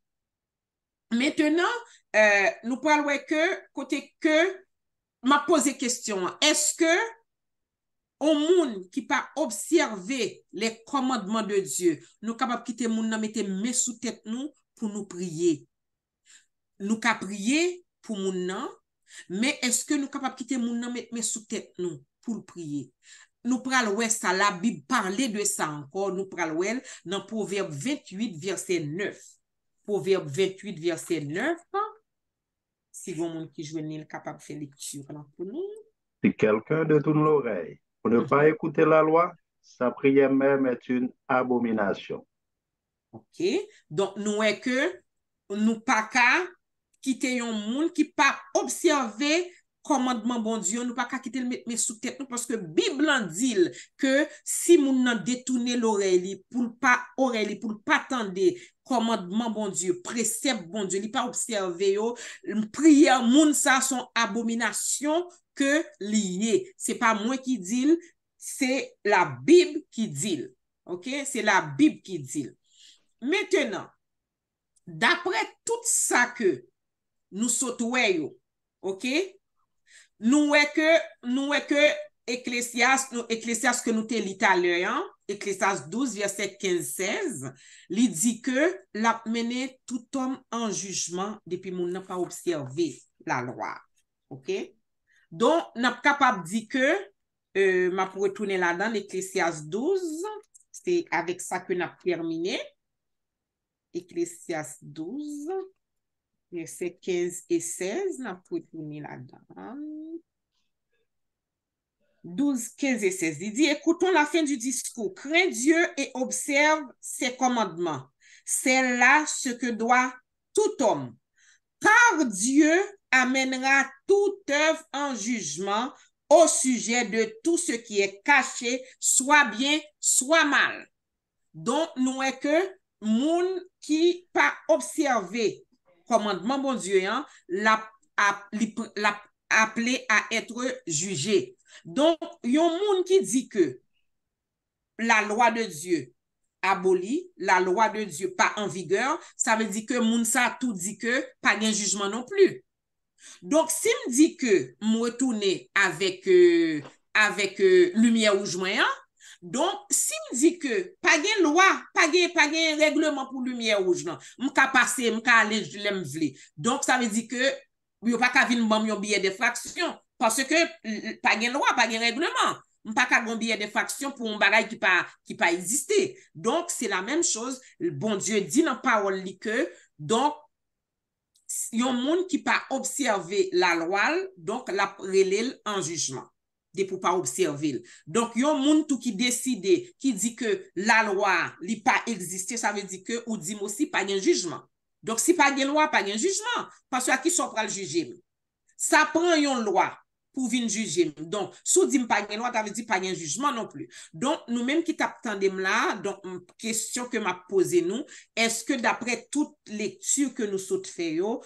Maintenant, nous parlons que, côté que, m'a posé question, est-ce que au monde qui pas observer les commandements de Dieu, nous capable quitter moun nan mette main sous tête nous pour nous prier. Nous ka prier pour moun nan, mais est-ce que nous capable quitter moun nan mette main sous tête nous pour prier? Nous pral ouais ça, la Bible parler de ça encore, nous pral ouais dans Proverbe 28 verset 9. Proverbe 28 verset 9. Si vous monde qui joignent capable faire lecture là pour nous.
Si quelqu'un détourne l'oreille pour ne pas écouter la loi, sa prière même est une abomination.
OK? Donc, nous est que nous pas qu'à quitter un monde qui pas observer commandement bon Dieu, nous pas qu'à quitter le mettre sous tête nous parce que Bible en dit que si moun nan détourner l'oreille pour pas tendre commandement bon Dieu, précepte bon Dieu, il pas observer yo, prière moun ça son abomination que lié. C'est pas moi qui dit, c'est la Bible qui dit. OK? C'est la Bible qui dit. Maintenant, d'après tout ça que nous sautons, OK? Nous est que Ecclésias que nous te lit à l'heure, Ecclésias 12, verset 15-16, il dit que l'a mené tout homme en jugement depuis mon n'a pas observé la loi. OK? Donc, n'a pas capable de dire que, m'a pour retourner là-dedans, Ecclésias 12, c'est avec ça que n'a terminé. Ecclésias 12, verset 15 et 16, n'a pour retourner là-dedans. 12, 15 et 16. Il dit, écoutons la fin du discours. Crains Dieu et observe ses commandements. C'est là ce que doit tout homme. Car Dieu amènera toute œuvre en jugement au sujet de tout ce qui est caché, soit bien, soit mal. Donc, nous est que moun qui pas observé commandement bon Dieu, hein, l'a appelé à être jugé. Donc, yon moun qui dit que la loi de Dieu aboli, la loi de Dieu pas en vigueur, ça veut dire que moun sa tout dit que pas de jugement non plus. Donc, si me dit que me retourner avec lumière rouge moyen, donc si me dit que pas de loi, pas de règlement pour lumière rouge non, m'ka passer, m'ka aller l'aime vle. Donc ça veut dire que yo pas ka vinn bam yon billet de fraction parce que pas de loi, pas de règlement. M'pa ka gon billet de fraction pour un bagay qui pas exister. Donc c'est la même chose, bon Dieu dit dans parole li que donc yon moun qui pas observé la loi, donc la relève en jugement. De pour pas observer. Donc, yon moun tout qui décide, qui dit que la loi li pas exister, ça veut dire que ou dit aussi pas de jugement. Donc, si pas de loi, pas de jugement, parce que à qui sont pral juger. Ça prend yon loi pour venir juger. Donc, sous dit pas de loi, ça veut dire pas de jugement non plus. Donc, nous-mêmes qui t'attendons là, donc, question que m'a posée nous, est-ce que d'après toute lecture que nous saute fait yo,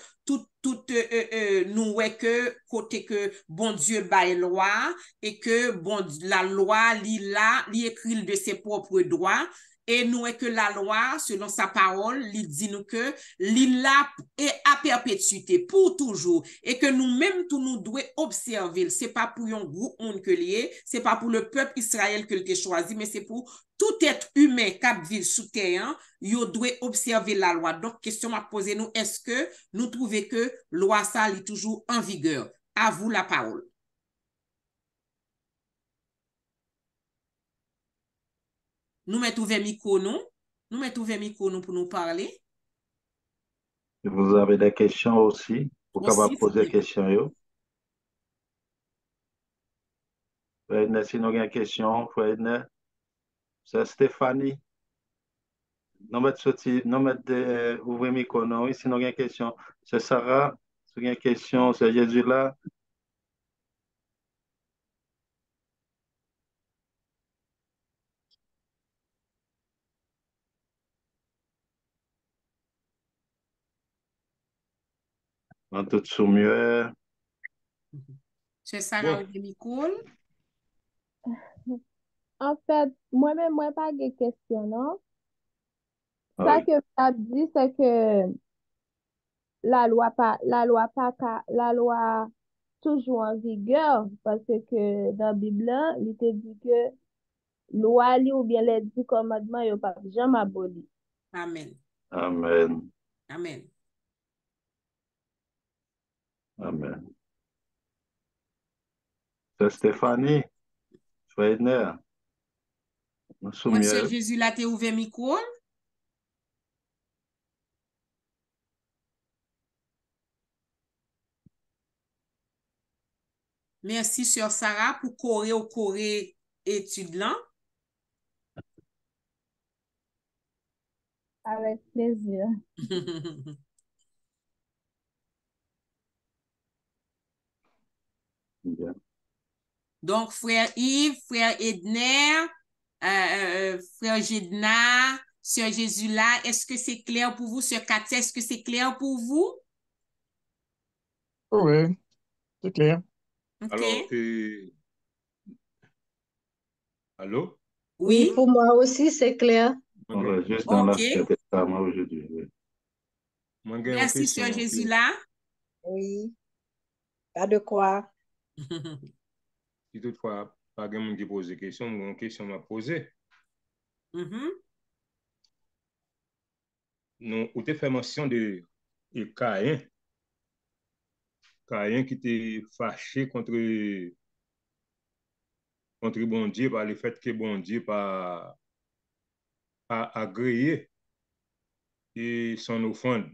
nous ouais que côté que bon Dieu bail loi et que bon la loi li écrit de ses propres droits et nous est que la loi selon sa parole il dit nous que li là est à perpétuité pour toujours et que nous-mêmes tout nous devons observer, c'est pas pour un groupe monde que lié, c'est pas pour le peuple Israël que il choisi mais c'est pour tout être humain qui vit sous terre, yo doit observer la loi. Donc, question m'a posé nous, est-ce que nous trouvons que loi ça est toujours en vigueur? À vous la parole. Nous mettons ouvert micro nous mettons ouvert micro pour nous parler.
Vous avez des questions aussi? Vous pouvez poser des questions. Yo. Si nous avons des questions, c'est Stéphanie. Nous mettons ouvrir le micro. Si nous avons des questions, c'est Sarah. Si vous avez des questions, c'est Jésus là. En toute soumière.
Sœur Sarah
Bon.
ou bien Nicole?
En fait, moi-même, moi, pas de question, non? Ça
Oui.
que ça dit, c'est que la loi toujours en vigueur, parce que dans la Bible, là, il te dit que loi li ou bien les 10 commandements, il pas jamais aboli.
Amen.
Amen.
Amen.
Amen. C'est Stéphanie, Freiner, nous
Moi, Sœur
soumière.
Jésus, là, t'es ouvert micro? Merci, Sœur Sarah, pour coré étude là.
Avec plaisir.
Bien.
Donc, frère Yves, frère Edner, frère Jedna, Sœur Jésus là, est-ce que c'est clair pour vous? Sœur Katia, est-ce que c'est clair pour vous?
Oui, c'est clair.
OK.
Alors, allô?
Oui,
Oui?
pour moi aussi, c'est clair.
On
Moi,
va juste dans
OK.
l'Ancien Testament aujourd'hui. Oui.
j'ai une
Merci,
question.
Sœur Jésus là.
Oui, pas de quoi.
Si toutefois, pas de monde qui pose des questions, j'ai une question à poser.
Mhm.
Nous, on te fait mention de Caïn. Caïn qui était fâché contre bon Dieu par le fait que bon Dieu pas agréé et son offrande.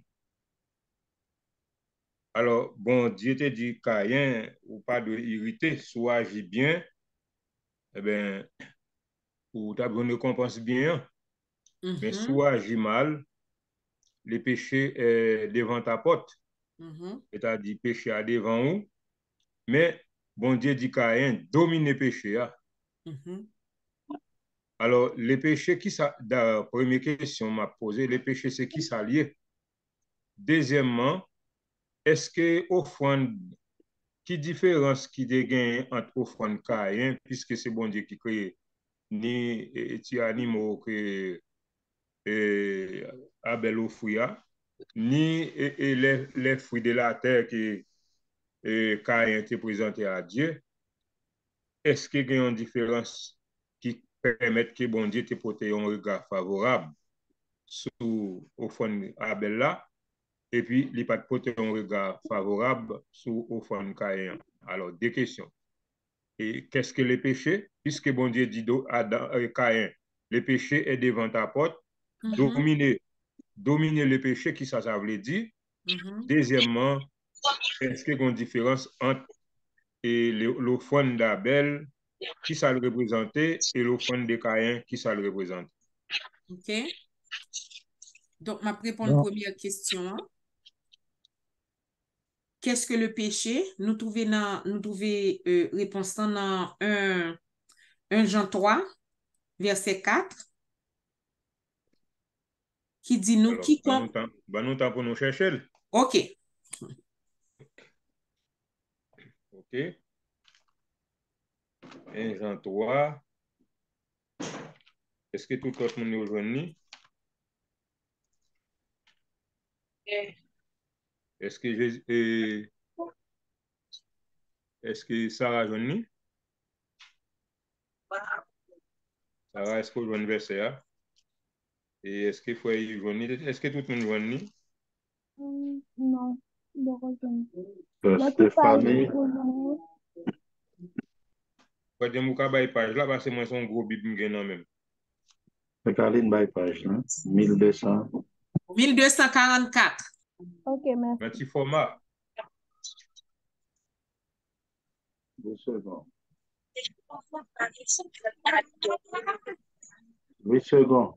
Alors, bon Dieu te dit, Caïn, ou pas de irriter, soit agit bien, eh bien, ou tu as une récompense bien, mais
Mhm.
soit agit mal, le péché est devant ta porte,
Mhm.
c'est-à-dire péché à devant vous, mais bon Dieu dit, Caïn, domine le péché. Hein.
Mhm.
Alors, les péchés, qui ça, la première question m'a posé, les péchés, c'est qui ça lié? Deuxièmement, est-ce que offrande, qui différence qui dégaine entre offrande Caïn, puisque c'est bon Dieu qui crée ni petits animaux que Abel offria, ni les fruits de la terre que Caïn te présenté à Dieu? Est-ce qu'il y a une différence qui permet que bon Dieu te porte un regard favorable sur offrande Abel là, et puis il n'a pas porté un regard favorable sur offrande Caïn? Alors, deux questions. Et qu'est-ce que le péché? Puisque bon Dieu dit à Caïn, le péché est devant ta porte,
Mhm.
dominer le péché, qui ça veut dire?
Mhm.
Deuxièmement, est-ce qu'il y a une différence entre l'offrande d'Abel, qui ça le représentait, et l'offrande de Caïn, qui ça le représente?
OK. Donc, ma répondre
Bon,
première question. Hein. Qu'est-ce que le péché? Nous trouvons réponse dans 1 Jean 3, verset 4, qui dit nous
Alors,
quiconque.
nous temps pour nous chercher.
OK.
OK. 1 Jean 3. Est-ce que tout le monde est aujourd'hui? Est-ce que est-ce que Sarah journée? Sarah, est-ce que vous verset A? Et est-ce que faut journée? Est-ce que tout le monde journée?
Non, de rejoindre. Mais qui parle
Stéphanie,
pour nous?
Quand je vais page là, parce que moi, c'est un gros bible même.
Caroline by page, hein? 1200.
1244.
Ok, merci.
Un petit format.
2 secondes. 8 secondes.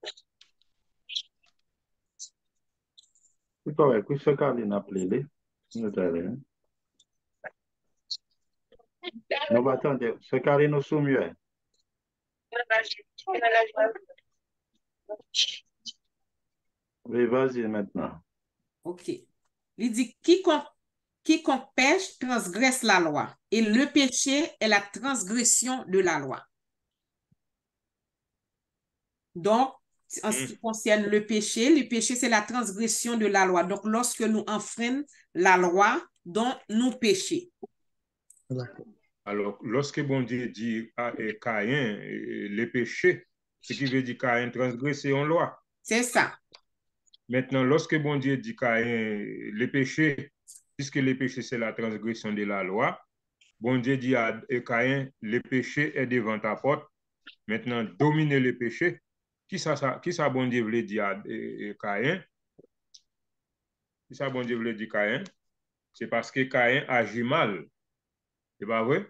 C'est correct. Oui, ce Caroline a appelé. Nous allons. Nous attendons. Ce Caroline nous soumet. Oui, vas-y maintenant.
OK. Il dit quiconque quiconque pêche transgresse la loi. Et le péché est la transgression de la loi. Donc, en ce qui concerne le péché, c'est la transgression de la loi. Donc, lorsque nous enfreignons la loi, donc nous péchons.
Alors, lorsque bon Dieu dit à Caïn, le péché, ce qui veut dire Caïn transgresser en loi.
C'est ça.
Maintenant, lorsque bon Dieu dit Caïn, le péché, puisque le péché c'est la transgression de la loi, bon Dieu dit à Caïn, le péché est devant ta porte. Maintenant, dominer le péché. Qui ça bon Dieu voulait dire à Caïn? Qui ça bon Dieu voulait dire Caïn? C'est parce que Caïn agit mal. C'est pas vrai?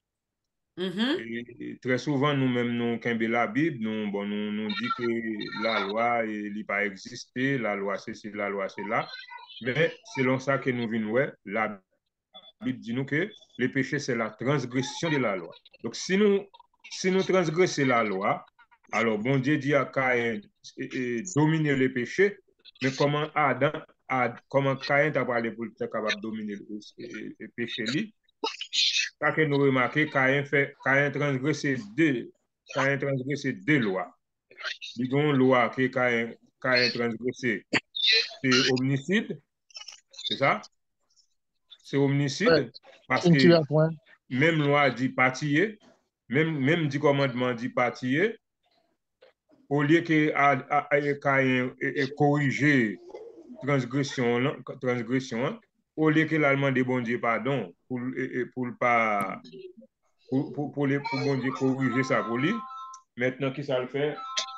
Et très souvent, nous-mêmes, nous, quand la Bible, nous dit que la loi, il n'a pas existé, la loi, c'est la loi, c'est là. Mais selon ça que nous venons, la Bible dit nous que le péché, c'est la transgression de la loi. Donc, si nous transgressons la loi, alors bon Dieu dit à Caïn dominer le péché, mais comment Caïn t'a parlé pour être capable de dominer le péché? Ça que nous remarquons, Caïn transgressé deux lois. Il y a une loi que Caïn transgressé, c'est homicide, c'est ça? C'est homicide, parce que même loi dit pâtir, même dit commandement dit pâtir, au lieu que Caïn corriger transgression, au lieu que l'allemand de bon Dieu pardon, pour bon Dieu corriger ça pour lui, maintenant qui ça le fait,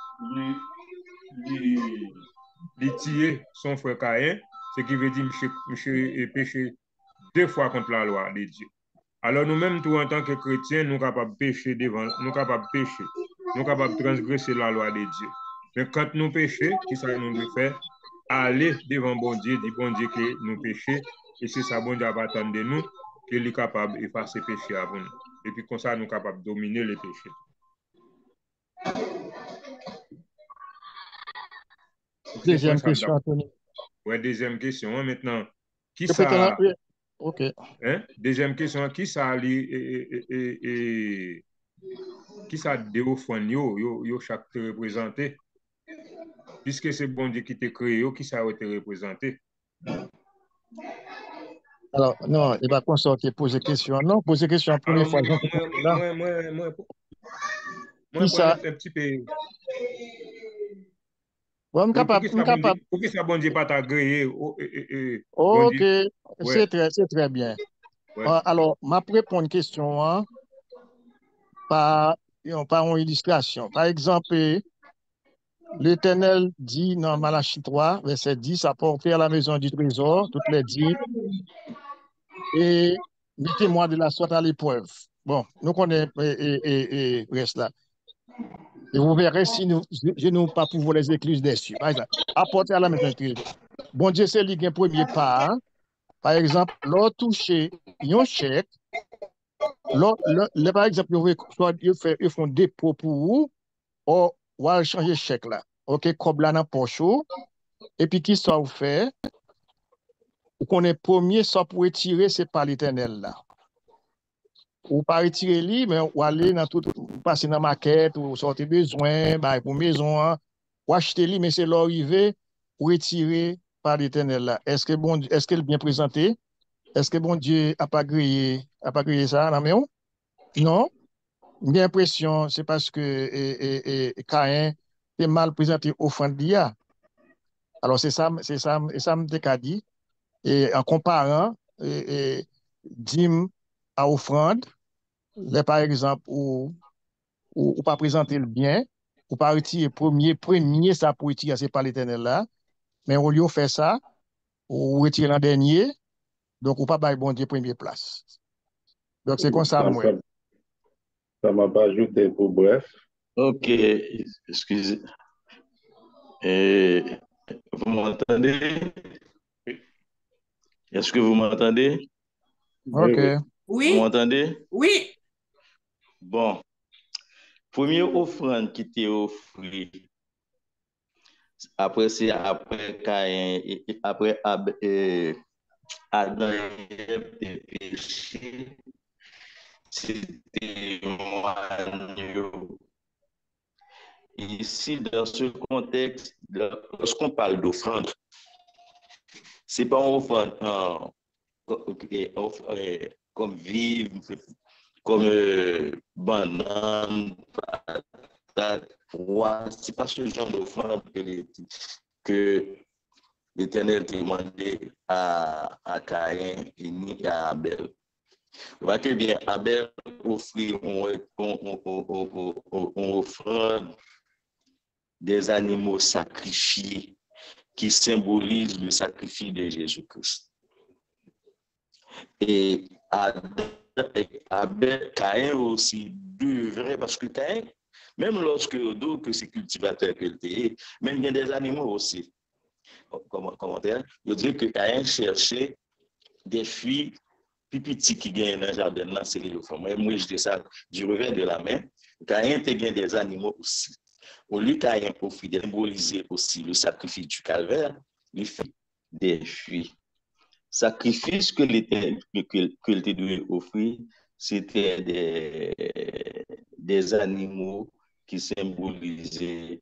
il tire son frère Caïn, ce qui veut dire monsieur péché deux fois contre la loi de Dieu. Alors nous-mêmes, tout en tant que chrétiens, nous sommes capables de pécher nous capables de transgresser la loi de Dieu. Mais quand nous péchons, qu'est-ce que nous devons faire? Aller devant bon Dieu, dire bon Dieu que nous péchons, et c'est ça, bon Dieu va attendre de nous, qu'il est capable d'effacer le péché avant nous. Et puis comme ça, nous sommes capables de dominer le péché.
Deuxième question, Anthony.
Oui, deuxième question. Maintenant, qui ça...
OK.
Hein? Deuxième question, qui ça qui ça déophone yo chaque te représenté? Puisque c'est bon Dieu qui t'a créé, qui ça a été représenté?
Alors, non, il va consorter poser question. Non, poser question la première fois.
Moi, un petit peu.
Bon, capable.
Pour qui ça bon Dieu pas t'agréé?
OK, c'est très bien. Ouais. Alors, ma répondre une question par une illustration. Par exemple, l'Éternel dit dans Malachie 3, verset 10, apportez à la maison du trésor toutes les dix et mettez-moi de la sorte à l'épreuve. Bon, nous connaissons et reste là. Et vous verrez si je n'ai pas pouvoir les écluses des cieux. Par exemple, apportez à la maison du trésor. Bon Dieu, c'est lui qui est premier pas. Par exemple, l'autre toucher un chèque, par exemple, ils font dépôt pour vous, ou va changer chèque là. OK, comme là dans poche. Et puis, qui ça vous fait? Ou qu'on est premier, ça pour retirer, c'est par l'Éternel là. Ou pas retirer lui, mais ou aller dans tout, passer dans la maquette, ou sortir besoin, bah, pour maison, ou acheter lui, mais c'est l'arrivée, ou retirer par l'Éternel là. Est-ce qu'elle est bien présenté? Est-ce que bon Dieu a pas grillé ça, non? Non? J'ai l'impression, c'est parce que Caïn est mal présenté offrande d'IA. Alors, c'est ça, me dit. Et en comparant, dîme à offrande, là, par exemple, ou pas présenter le bien, ou pas retirer premier, ça pour retirer, c'est pas l'Éternel là. Mais au lieu de faire ça, ou retirer l'an dernier, donc, ou pas bailler bon Dieu première place. Donc, c'est comme ça, moi.
Ça m'a pas ajouté pour bref.
Ok, excusez. Vous m'entendez? Est-ce que vous m'entendez?
OK.
Oui.
Vous m'entendez?
Oui.
Bon. Première offrande qui t'est offerte, après c'est après Caïn, après Adam et Ève étaient péchés, c'était moineau. Ici, dans ce contexte, lorsqu'on parle d'offrande, c'est pas une offrande comme vivre, comme banane, patate, pois. C'est pas ce genre d'offrande que l'Éternel demandait à Caïn et ni à Abel. Vous voyez bien, Abel offrit on offrande des animaux sacrifiés qui symbolisent le sacrifice de Jésus-Christ. Et Abel, Caïn aussi devrait, parce que Caïn, même lorsque c'est cultivateur que le même il y a des animaux aussi. Commentaire, je dirais que Caïn cherchait des fruits plus petits qui gagnent dans le jardin, c'est les femmes. Moi, je dis ça du revers de la main. Caïn te gagne des animaux aussi. Au lieu Caïn profite de symboliser aussi le sacrifice du calvaire, il fait des fruits. Sacrifice que l'Éternel devait offrir, c'était des animaux qui symbolisaient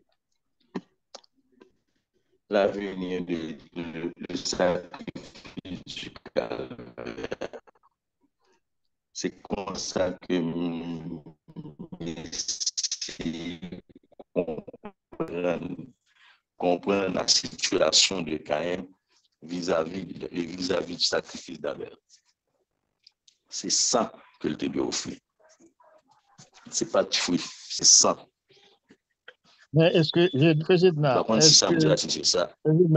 l'avenir de sacrifice du calvaire. C'est comme ça que comprendre la situation de Caïn vis-à-vis du sacrifice d'Abel. C'est ça que le Dieu offre. C'est pas de fruit, c'est ça.
Mais est-ce que,
Par contre, si ça me dit c'est ça.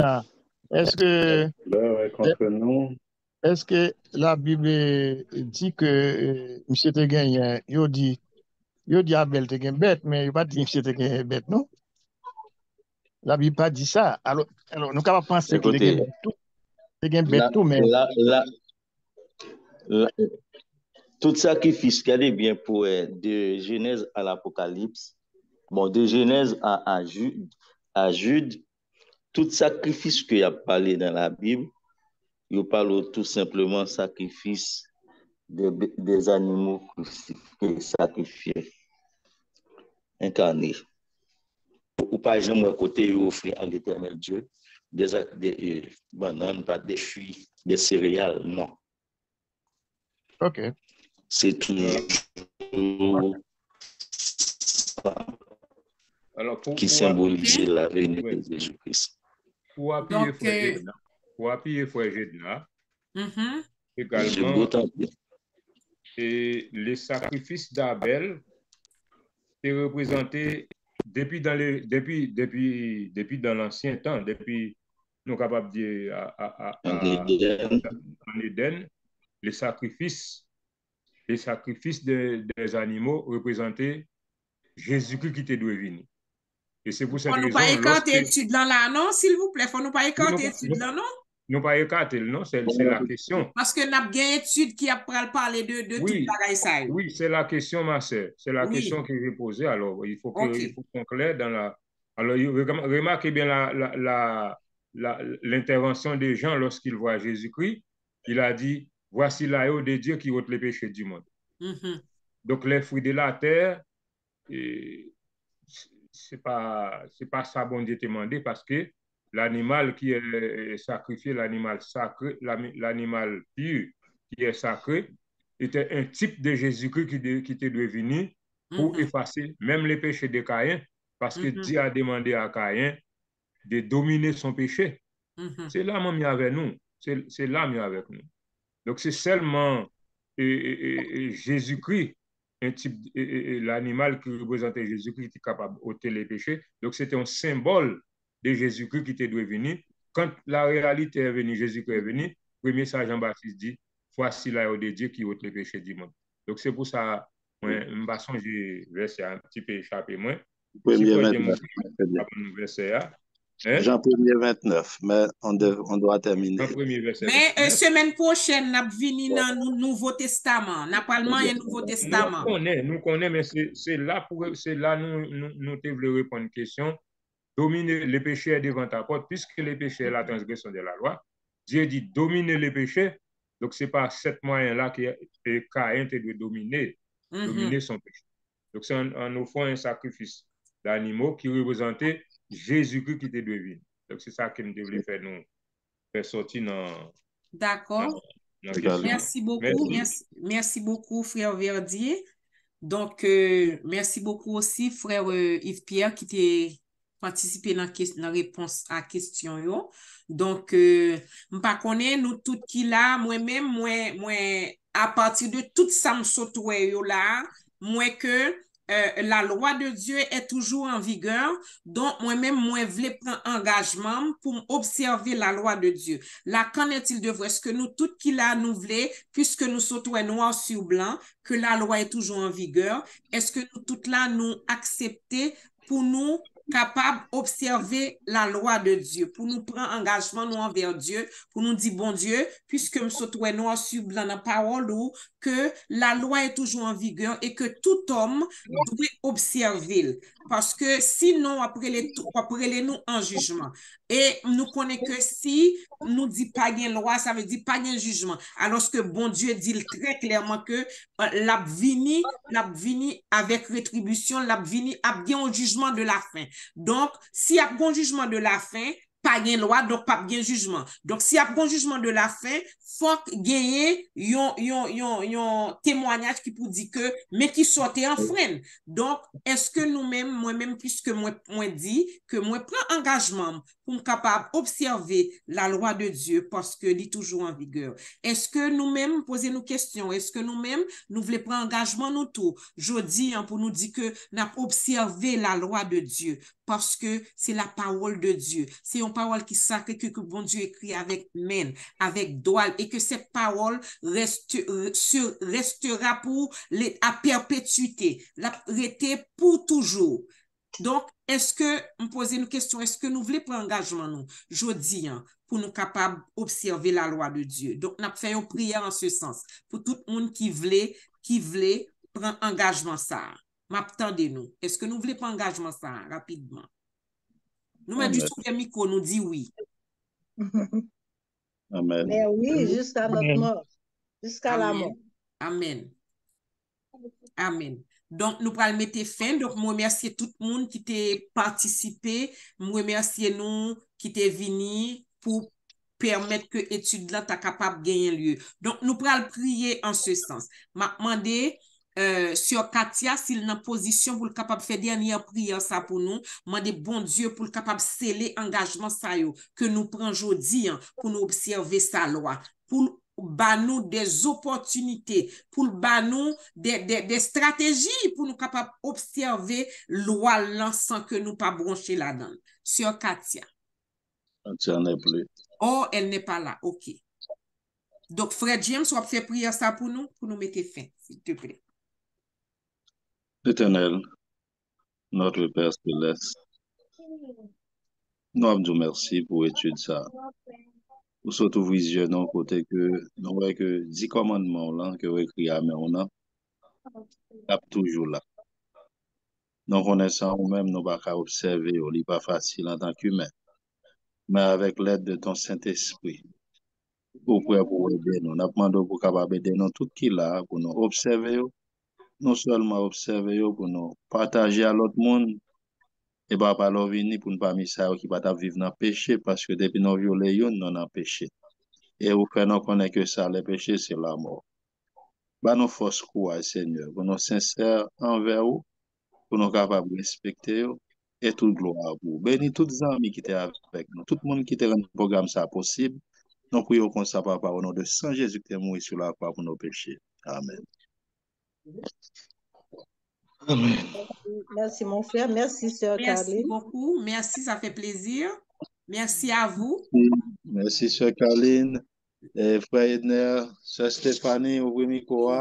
Est-ce que la Bible dit que M. te gagné, il dit Abel te gagné bête, mais il n'a pas dit M. te gagné bête, non? La Bible n'a pas dit ça. Alors nous ne pouvons pas penser qu'il te gagné bête tout, mais...
Tout sacrifice qu'il y a bien pour de Genèse à l'Apocalypse, bon, de Genèse à Jude, tout sacrifice qu'il y a parlé dans la Bible, il parle tout simplement sacrifice des animaux sacrifiés, incarnés. Ou par exemple, à côté, il offre à l'Éternel Dieu des bananes, pas des fruits, des céréales, non.
OK.
C'est toujours qui symbolise l'avenir de Jésus-Christ.
Pour appuyer Frère Gédna, également, et les sacrifices d'Abel est représenté depuis dans l'ancien temps, depuis nous capables de dire en Éden, les sacrifices des animaux représentaient Jésus-Christ qui était dû venir. Et c'est pour cette raison...
Faut nous pas écarter étude là, non, s'il vous plaît. Faut nous pas écarter étude là, non?
Nous pas écarter, non, c'est la question.
Parce que nous avons une étude qui a parlé de tout le ça.
Oui, c'est la question, ma sœur. C'est la question que j'ai posée. Alors, il faut qu'on claire dans la... Alors, remarquez bien l'intervention des gens lorsqu'ils voient Jésus-Christ. Il a dit, voici l'agneau de Dieu qui ôte les péchés du monde. Donc, les fruits de la terre, c'est pas ça bon Dieu demandé, parce que l'animal qui est sacrifié, l'animal sacré, l'animal pur qui est sacré, était un type de Jésus-Christ qui était devenu pour effacer même les péchés de Caïn, parce que Dieu a demandé à Caïn de dominer son péché. C'est là mieux avec nous. C'est là mieux avec nous. Donc c'est seulement Jésus-Christ, un type, l'animal qui représentait Jésus-Christ qui est capable d'ôter les péchés. Donc c'était un symbole de Jésus-Christ qui était devenu. Quand la réalité est venue, Jésus-Christ est venu, le premier saint Jean-Baptiste dit, voici l'agneau de Dieu qui ôte les péchés du monde. Donc c'est pour ça, moi, j'ai verset un petit peu échappé moi.
Premier verset. Jean 1er 29, mais on doit terminer.
Mais semaine prochaine, nous allons venir dans le Nouveau Testament. Nous parlons du Nouveau Testament.
Nous connaissons, mais c'est là nous devons répondre à une question. Dominer les péchés devant ta porte, puisque les péchés est la transgression de la loi. Dieu dit dominer les péchés. Donc, c'est par cet moyen-là que Caïn doit dominer son péché. Donc, c'est en offrant un sacrifice d'animaux qui représentait Jésus-Christ qui était devenu. Donc, c'est ça que nous devons faire, nous faire sortir dans.
D'accord. Merci beaucoup. Merci beaucoup, frère Verdier. Donc, merci beaucoup aussi, frère Yves-Pierre, qui t'a participé dans la réponse à la question. Donc, je connais nous tout qui là, moi-même, moi, à partir de tout ça, me là, moi que la loi de Dieu est toujours en vigueur. Donc, moi-même, moi, je voulais prendre engagement pour observer la loi de Dieu. Là, qu'en est-il de vrai? Est-ce que nous, tout qui là, nous voulons, puisque nous sautons noir sur blanc, que la loi est toujours en vigueur, est-ce que nous, tout là, nous accepter pour nous capables d'observer la loi de Dieu, pour nous prendre engagement nous envers Dieu, pour nous dire, bon Dieu, puisque nous sautons noir sur blanc dans la parole, ou que la loi est toujours en vigueur et que tout homme doit observer. Parce que sinon, après les nous en jugement. Et nous connaissons que si nous dit pas de loi, ça veut dire pas de jugement. Alors que bon Dieu dit très clairement que l'a vini avec rétribution, l'a vini avec un jugement de la fin. Donc, s'il y a un jugement de la fin, pas de loi, donc pas de jugement. Donc, s'il y a un jugement de la fin, faut gagner un témoignage qui pour dire que, mais qui sortait en frein. Donc, est-ce que nous-mêmes, moi-même, puisque moi dit que moi prends engagement pour me capable observer la loi de Dieu parce que elle est toujours en vigueur. Est-ce que nous-mêmes poser nos questions? Est-ce que nous-mêmes, nous voulons prendre engagement nous tout? Je dis pour nous dire que nous avons observé la loi de Dieu parce que c'est la parole de Dieu. C'est une parole qui sacrée que bon Dieu écrit avec main, avec doigt, et que cette parole restera pour à perpétuité, la rester pour toujours. Donc, est-ce que, me poser une question, est-ce que nous voulons prendre engagement, nous, je dis, pour nous capables d'observer la loi de Dieu? Donc, nous avons fait une prière en ce sens, pour tout le monde qui voulait prendre engagement ça. M'attendez-nous. Est-ce que nous voulons prendre engagement ça, rapidement? Nous mettons du sous le micro, nous dit oui.
Amen.
Mais oui, jusqu'à notre mort. Jusqu'à la mort.
Amen. Amen. Donc, nous allons mettre fin. Donc, moi, remercie tout le monde qui t'a participé. Moi, remercie nous qui t'est venu pour permettre que l'étude là t'as capable de gagner lieu. Donc, nous allons prier en ce sens. M'a demandé sur Katia, s'il est en position pour le capable de faire dernière prière ça pour nous, demander bon Dieu pour le capable de sceller engagement ça yo, que nous prenons aujourd'hui pour nous observer sa loi, pour nous des opportunités, pour nous des stratégies pour nous capables observer loi là sans que nous pas brancher là-dedans. Sur Katia.
Katia n'est plus.
Oh, elle n'est pas là. OK. Donc, frère James, on va faire prière ça pour nous mettre fin, s'il te plaît.
Éternel, notre Père céleste, nous avons merci pour l'étude ça. Pour surtout visionner côté que nous voyons que 10 commandements là que vous écrit à on a toujours là. Nous connaissons nous-mêmes, nous ne pouvons pas observer, ce n'est pas facile en tant qu'humain. Mais avec l'aide de ton Saint-Esprit, pour aider nous, nous demandons pour capable aider nous tout qui là, pour nous observer, non seulement observer, pour nous partager à l'autre monde, et pas leur venir pour ne pas mettre ça qui va vivre dans le péché, parce que depuis nous violer, nous avons péché. Et vous faites nous connaître que ça, le péché, c'est la mort. Bah, nous force courage, Seigneur, pour nous sincères envers vous, pour nous capables de respecter et toute gloire à vous. Bénis tous les amis qui étaient avec nous, tout le monde qui était dans le programme, ça possible. Nous prions comme ça, Papa, au nom de Saint Jésus qui est mort sur la croix pour nos péchés. Amen.
Amen.
Merci, mon frère. Merci, sœur Caroline.
Merci beaucoup. Merci, ça fait plaisir. Merci à vous.
Merci, sœur Caroline. Frère Edner, sœur Stéphanie, ouvrez le micro.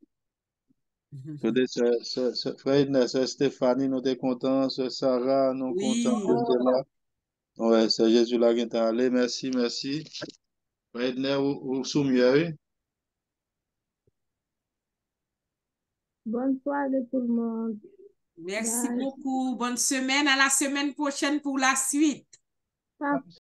Frère Edner, sœur Stéphanie, nous sommes contents. Sœur Sarah, nous sommes contents de là. Ouais, c'est Jésus là qui est allé. Merci. Frère Edner, vous soumiez.
Bonne soirée tout le monde.
Merci beaucoup. Bonne semaine. À la semaine prochaine pour la suite.